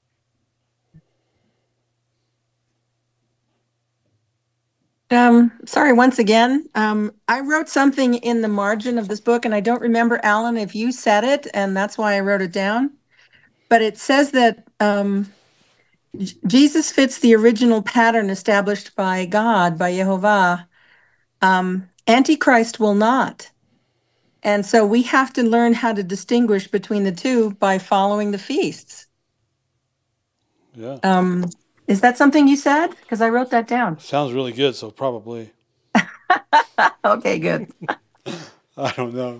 Um, sorry, once again, um, I wrote something in the margin of this book, and I don't remember, Alan, if you said it, and that's why I wrote it down. But it says that um, J- Jesus fits the original pattern established by God, by Yehovah. Um, Antichrist will not. And so we have to learn how to distinguish between the two by following the feasts. Yeah. Um, is that something you said? Because I wrote that down. Sounds really good, so probably. Okay, good. I don't know.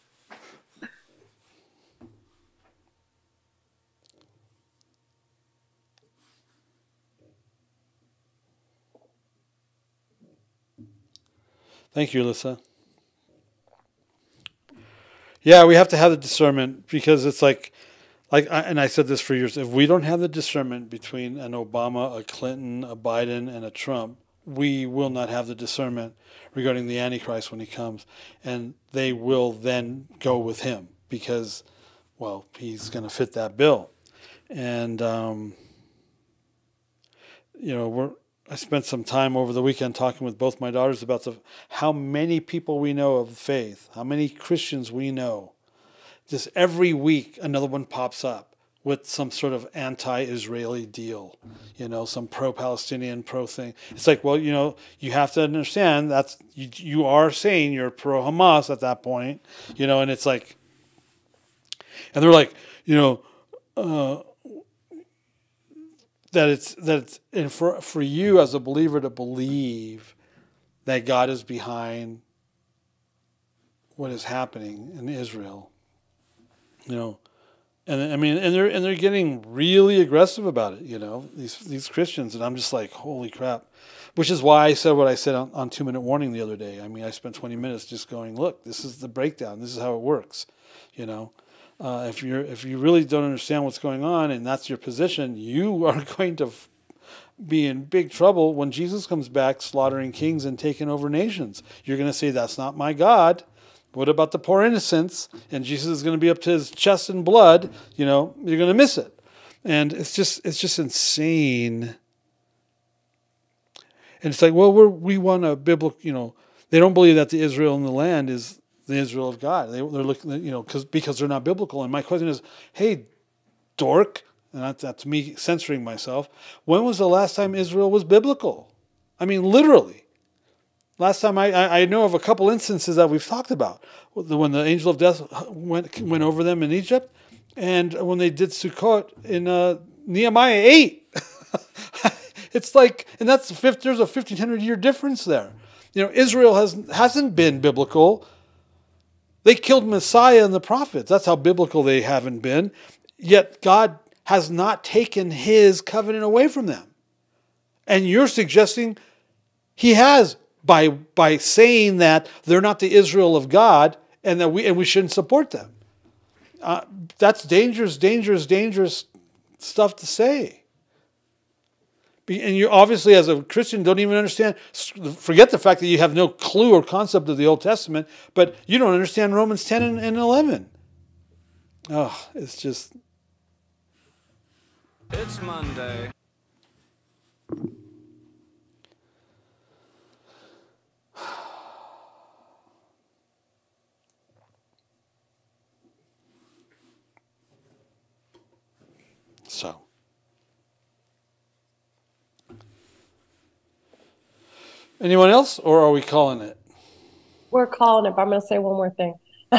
Thank you, Alyssa. Yeah, we have to have the discernment because it's like, like, I- and I said this for years. If we don't have the discernment between an Obama, a Clinton, a Biden, and a Trump, we will not have the discernment regarding the Antichrist when he comes, and they will then go with him because, well, he's going to fit that bill, and um, you know, we're. I spent some time over the weekend talking with both my daughters about the how many people we know of faith, how many Christians we know. Just every week, another one pops up with some sort of anti-Israeli deal, you know, some pro-Palestinian, pro-thing. It's like, well, you know, you have to understand that's you, you are saying you're pro-Hamas at that point, you know, and it's like, and they're like, you know, uh, that it's that it's and for for you as a believer to believe that God is behind what is happening in Israel, you know, and I mean, and they're and they're getting really aggressive about it, you know, these these Christians, and I'm just like, holy crap, which is why I said what I said on, on Two Minute Warning the other day. I mean, I spent twenty minutes just going, look, this is the breakdown, this is how it works, you know. Uh, if you're if you really don't understand what's going on and that's your position, you are going to f- be in big trouble when Jesus comes back, slaughtering kings and taking over nations. You're going to say, "That's not my God." What about the poor innocents? And Jesus is going to be up to his chest in blood. You know, you're going to miss it, and it's just it's just insane. And it's like, well, we're, we want a biblical. You know, they don't believe that the Israel in the land is the Israel of God. They, they're looking, you know, because because they're not biblical. And my question is, hey, dork, and that, that's me censoring myself. When was the last time Israel was biblical? I mean, literally. Last time I, I, I know of a couple instances that we've talked about. When the angel of death went went over them in Egypt, and when they did Sukkot in uh, Nehemiah eight. It's like, and that's the fifth. There's a fifteen hundred year difference there. You know, Israel has hasn't been biblical. They killed Messiah and the prophets. That's how biblical they haven't been. Yet God has not taken his covenant away from them. And you're suggesting he has by by saying that they're not the Israel of God and that we and we shouldn't support them. Uh, that's dangerous, dangerous, dangerous stuff to say. And you obviously, as a Christian, don't even understand. Forget the fact that you have no clue or concept of the Old Testament, but you don't understand Romans ten and, and eleven. Oh, it's just. It's Monday. So. Anyone else, or are we calling it? We're calling it, but I'm going to say one more thing.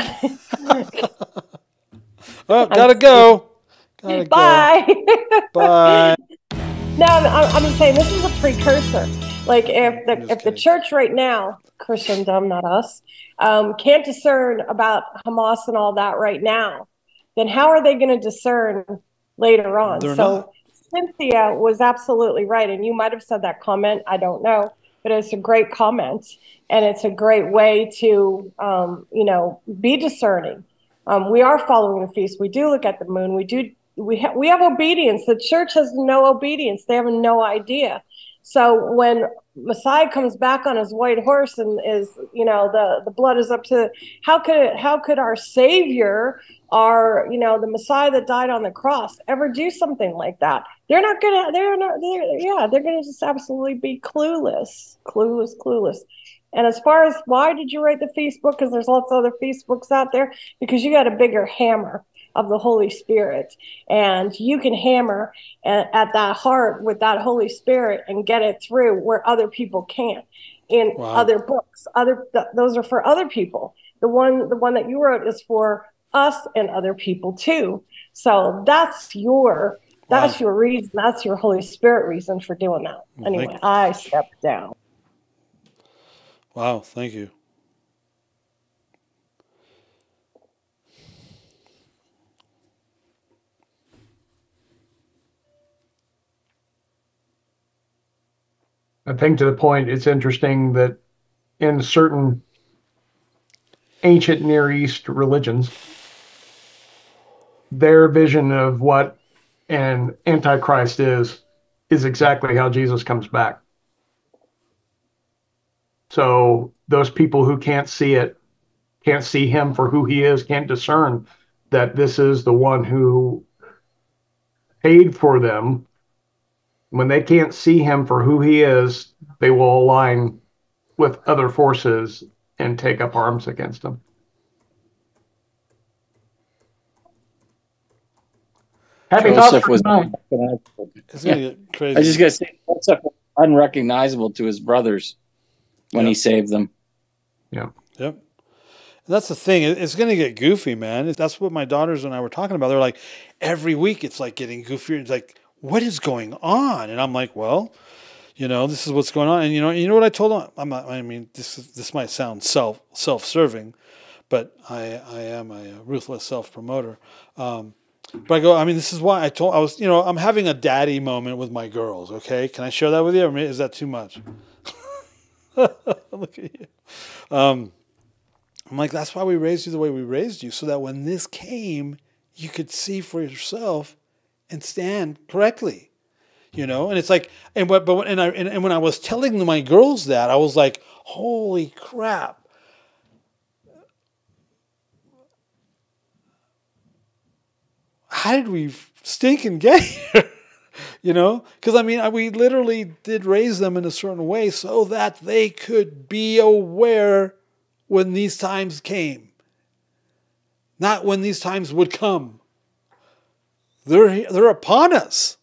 Oh, gotta go. Gotta Bye. go. Bye. No, I'm, I'm just saying this is a precursor. Like if the if the church right now, Christendom, not us, um, can't discern about Hamas and all that right now, then how are they going to discern later on? They're so not. Cynthia was absolutely right, and you might have said that comment. I don't know, but it's a great comment, and it's a great way to um, you know be discerning. Um, we are following the feast. We do look at the moon. We do. We have we have obedience. The church has no obedience. They have no idea. So when Messiah comes back on his white horse and is, you know, the, the blood is up to, how could, how could our Savior, our, you know, the Messiah that died on the cross ever do something like that? They're not gonna, they're not, they're, yeah, they're gonna just absolutely be clueless, clueless, clueless. And as far as why did you write the feast book? Because there's lots of other feast books out there, because you got a bigger hammer of the Holy Spirit, and you can hammer at, at that heart with that Holy Spirit and get it through where other people can't. In Wow. other books, other th- those are for other people. The one, the one that you wrote is for us and other people too. So that's your, that's Wow. your reason. That's your Holy Spirit reason for doing that. Well, Anyway, thank- I stepped down. Wow, thank you. I think to the point, it's interesting that in certain ancient Near East religions, their vision of what an Antichrist is, is exactly how Jesus comes back. So those people who can't see it, can't see him for who he is, can't discern that this is the one who paid for them. When they can't see him for who he is, they will align with other forces and take up arms against him. Happy Joseph thoughts was tonight. It's gonna Yeah. get crazy. I was just gonna say Joseph was unrecognizable to his brothers when Yep. he saved them. Yeah. Yep. And that's the thing. It- It's going to get goofy, man. That's what my daughters and I were talking about. They're like, every week it's like getting goofier. It's like, what is going on? And I'm like, well, you know, this is what's going on. And you know, you know what I told them? I'm not, I mean, this is, this might sound self self-serving, but I I am a ruthless self-promoter. Um, but I go, I mean, this is why I told I was, you know, I'm having a daddy moment with my girls. Okay, can I share that with you? Or is that too much? Look at you. Um, I'm like, that's why we raised you the way we raised you, so that when this came, you could see for yourself and stand correctly, you know. And it's like, and but but and I and, and when I was telling my girls that, I was like, holy crap! How did we stinking get here? You know, because I mean, we literally did raise them in a certain way so that they could be aware when these times came. Not when these times would come. They're, they're upon us.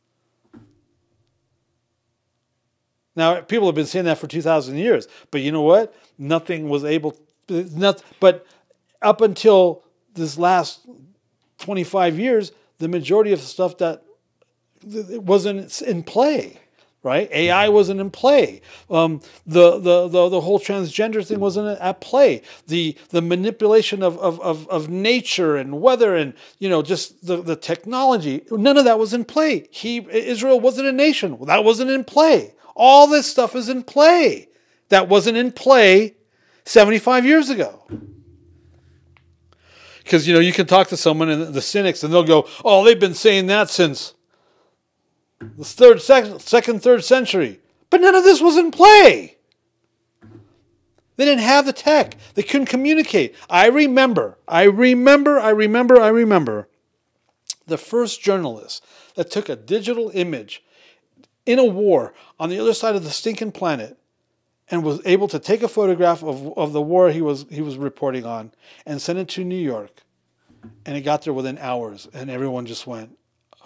Now, people have been saying that for two thousand years. But you know what? Nothing was able... Not, but up until this last twenty-five years, the majority of the stuff that it wasn't in play. Right? A I wasn't in play. Um, the, the the the whole transgender thing wasn't at play. The the manipulation of, of, of, of nature and weather and, you know, just the, the technology, none of that was in play. He Israel wasn't a nation. Well, that wasn't in play. All this stuff is in play. That wasn't in play seventy-five years ago. Because, you know, you can talk to someone and the cynics and they'll go, oh, they've been saying that since the third, second, second, third century. But none of this was in play. They didn't have the tech. They couldn't communicate. I remember, I remember, I remember, I remember the first journalist that took a digital image in a war on the other side of the stinking planet and was able to take a photograph of, of the war he was he was reporting on and send it to New York. And it got there within hours. And everyone just went,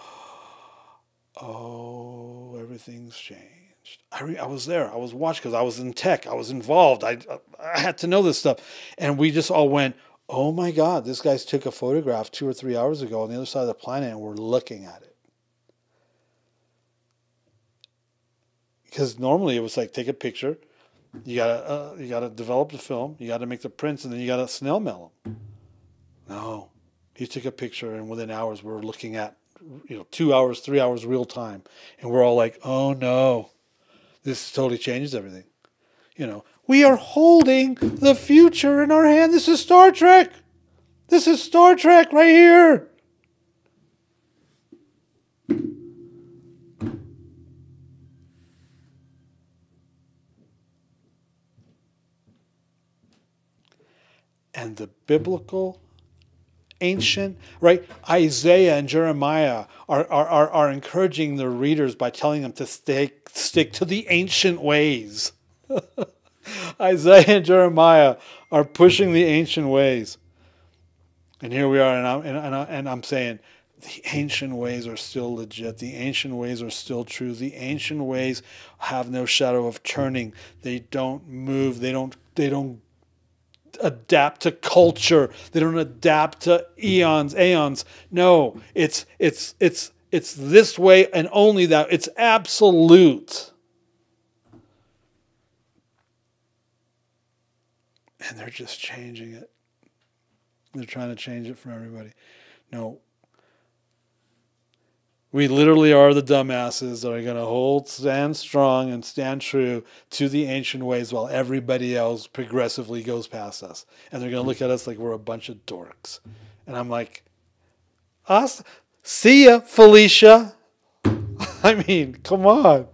oh, everything's changed. I, re- I was there. I was watching because I was in tech. I was involved. I, I had to know this stuff. And we just all went, oh my God, this guy took a photograph two or three hours ago on the other side of the planet and we're looking at it. Because normally it was like, take a picture. You gotta, uh, you gotta develop the film. You gotta make the prints and then you gotta snail mail them. No. He took a picture and within hours we were looking at, you know, two hours, three hours real time. And we're all like, oh no, this totally changes everything. You know, we are holding the future in our hand. This is Star Trek. This is Star Trek right here. And the biblical, ancient, right? Isaiah and Jeremiah are, are, are, are encouraging their readers by telling them to stick, stick to the ancient ways. Isaiah and Jeremiah are pushing the ancient ways. And here we are, and I'm, and, and, I, and I'm saying, the ancient ways are still legit. The ancient ways are still true. The ancient ways have no shadow of turning. They don't move. They don't, they don't adapt to culture. They don't adapt to eons, aeons. No, it's it's it's it's this way and only that. It's absolute. And they're just changing it. They're trying to change it for everybody. No. We literally are the dumbasses that are going to hold, stand strong, and stand true to the ancient ways while everybody else progressively goes past us. And they're going to look at us like we're a bunch of dorks. And I'm like, us? See ya, Felicia. I mean, come on.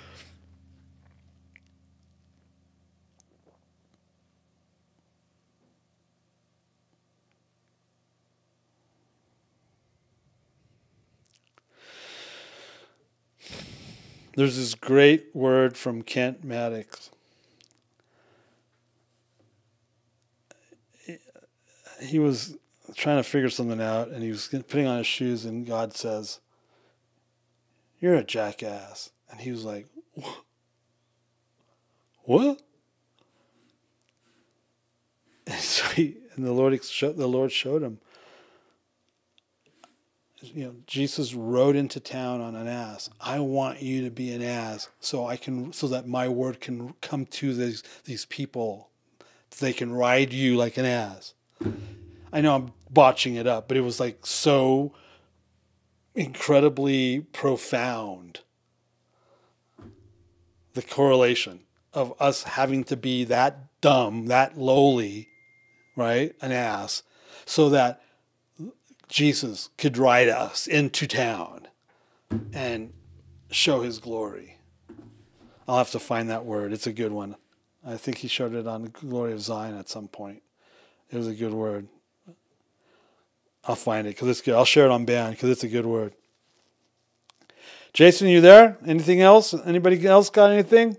There's this great word from Kent Maddox. He was trying to figure something out, and he was putting on his shoes, and God says, "You're a jackass." And he was like, "What?" And, so he, and the Lord, the Lord showed him. You know, Jesus rode into town on an ass. I want you to be an ass, so I can, so that my word can come to these these people. They can ride you like an ass. I know I'm botching it up, but it was like so incredibly profound. The correlation of us having to be that dumb, that lowly, right, an ass, so that Jesus could ride us into town and show his glory. I'll have to find that word. It's a good one. I think he showed it on the Glory of Zion at some point. It was a good word. I'll find it because it's good. I'll share it on band because it's a good word. Jason, you there? Anything else? Anybody else got anything?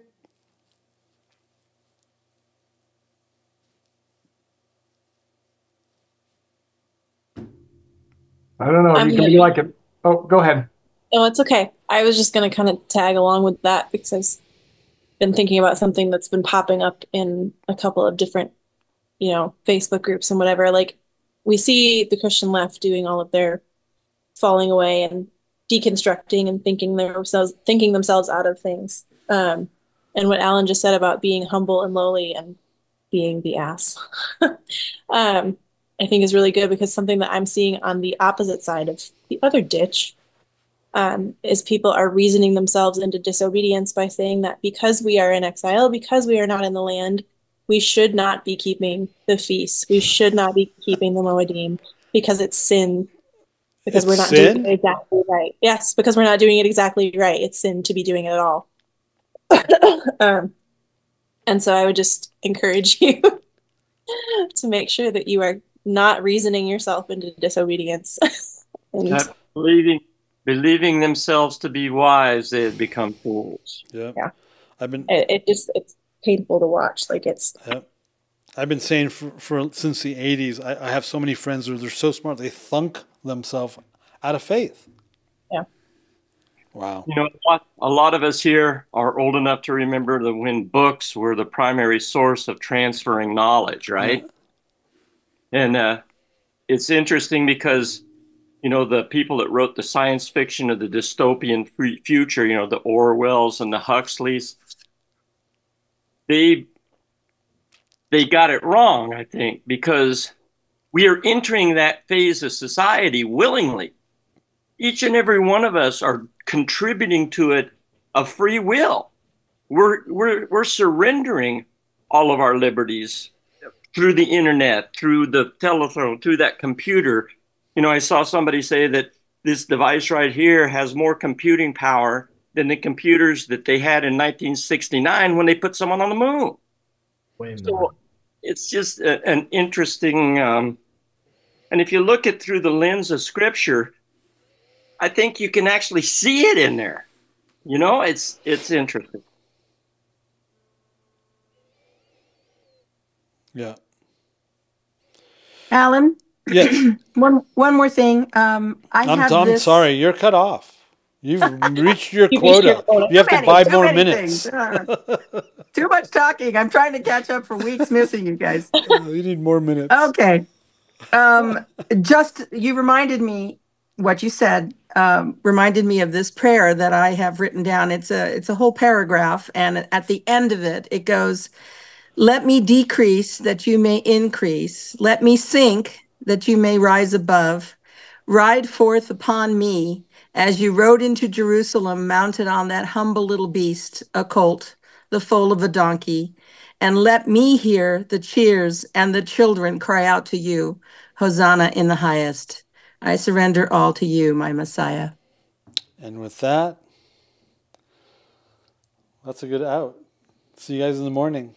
I don't know. Are I'm you going to here. be like it? Oh, go ahead. No, it's okay. I was just going to kind of tag along with that because I've been thinking about something that's been popping up in a couple of different, you know, Facebook groups and whatever. Like, we see the Christian left doing all of their falling away and deconstructing and thinking themselves thinking themselves out of things. Um, and what Alan just said about being humble and lowly and being the ass, um, I think is really good, because something that I'm seeing on the opposite side of the other ditch um, is people are reasoning themselves into disobedience by saying that because we are in exile, because we are not in the land, we should not be keeping the feasts. We should not be keeping the Moedim because it's sin. Because It's we're not sin? doing it exactly right. Yes, because we're not doing it exactly right. It's sin to be doing it at all. um, and so I would just encourage you to make sure that you are not reasoning yourself into disobedience. and Not believing, believing themselves to be wise, they have become fools. Yeah. Yeah. I've been it, it just it's painful to watch. Like it's Yep. I've been saying for, for since the eighties, I, I have so many friends who they're so smart, they thunk themselves out of faith. Yeah. Wow. You know, a lot, a lot of us here are old enough to remember that when books were the primary source of transferring knowledge, right? Yeah. And uh, it's interesting because, you know, the people that wrote the science fiction of the dystopian future, you know, the Orwells and the Huxleys, they they got it wrong, I think, because we are entering that phase of society willingly. Each and every one of us are contributing to it of free will. We're, we're, we're surrendering all of our liberties through the internet, through the telephone, through that computer. You know, I saw somebody say that this device right here has more computing power than the computers that they had in nineteen sixty-nine when they put someone on the moon. Way So it's just a, an interesting, um, and if you look at through the lens of Scripture, I think you can actually see it in there. You know, it's it's interesting. Yeah. Alan? Yes. one one more thing. Um, I I'm, have I'm this. sorry, you're cut off. You've reached your You reached quota. your quota. You have Too to many- buy too more many minutes. things. Uh, too much talking. I'm trying to catch up for weeks missing you guys. You need more minutes. Okay. Um, just you reminded me what you said. Um, reminded me of this prayer that I have written down. It's a it's a whole paragraph, and at the end of it, it goes, "Let me decrease that you may increase. Let me sink that you may rise above. Ride forth upon me as you rode into Jerusalem, mounted on that humble little beast, a colt, the foal of a donkey. And let me hear the cheers and the children cry out to you, Hosanna in the highest. I surrender all to you, my Messiah." And with that, that's a good out. See you guys in the morning.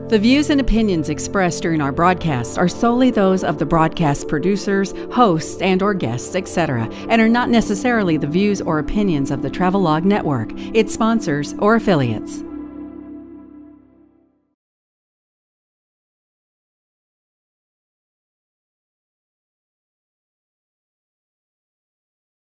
The views and opinions expressed during our broadcasts are solely those of the broadcast producers, hosts, and or guests, et cetera, and are not necessarily the views or opinions of the Travelog Network, its sponsors, or affiliates.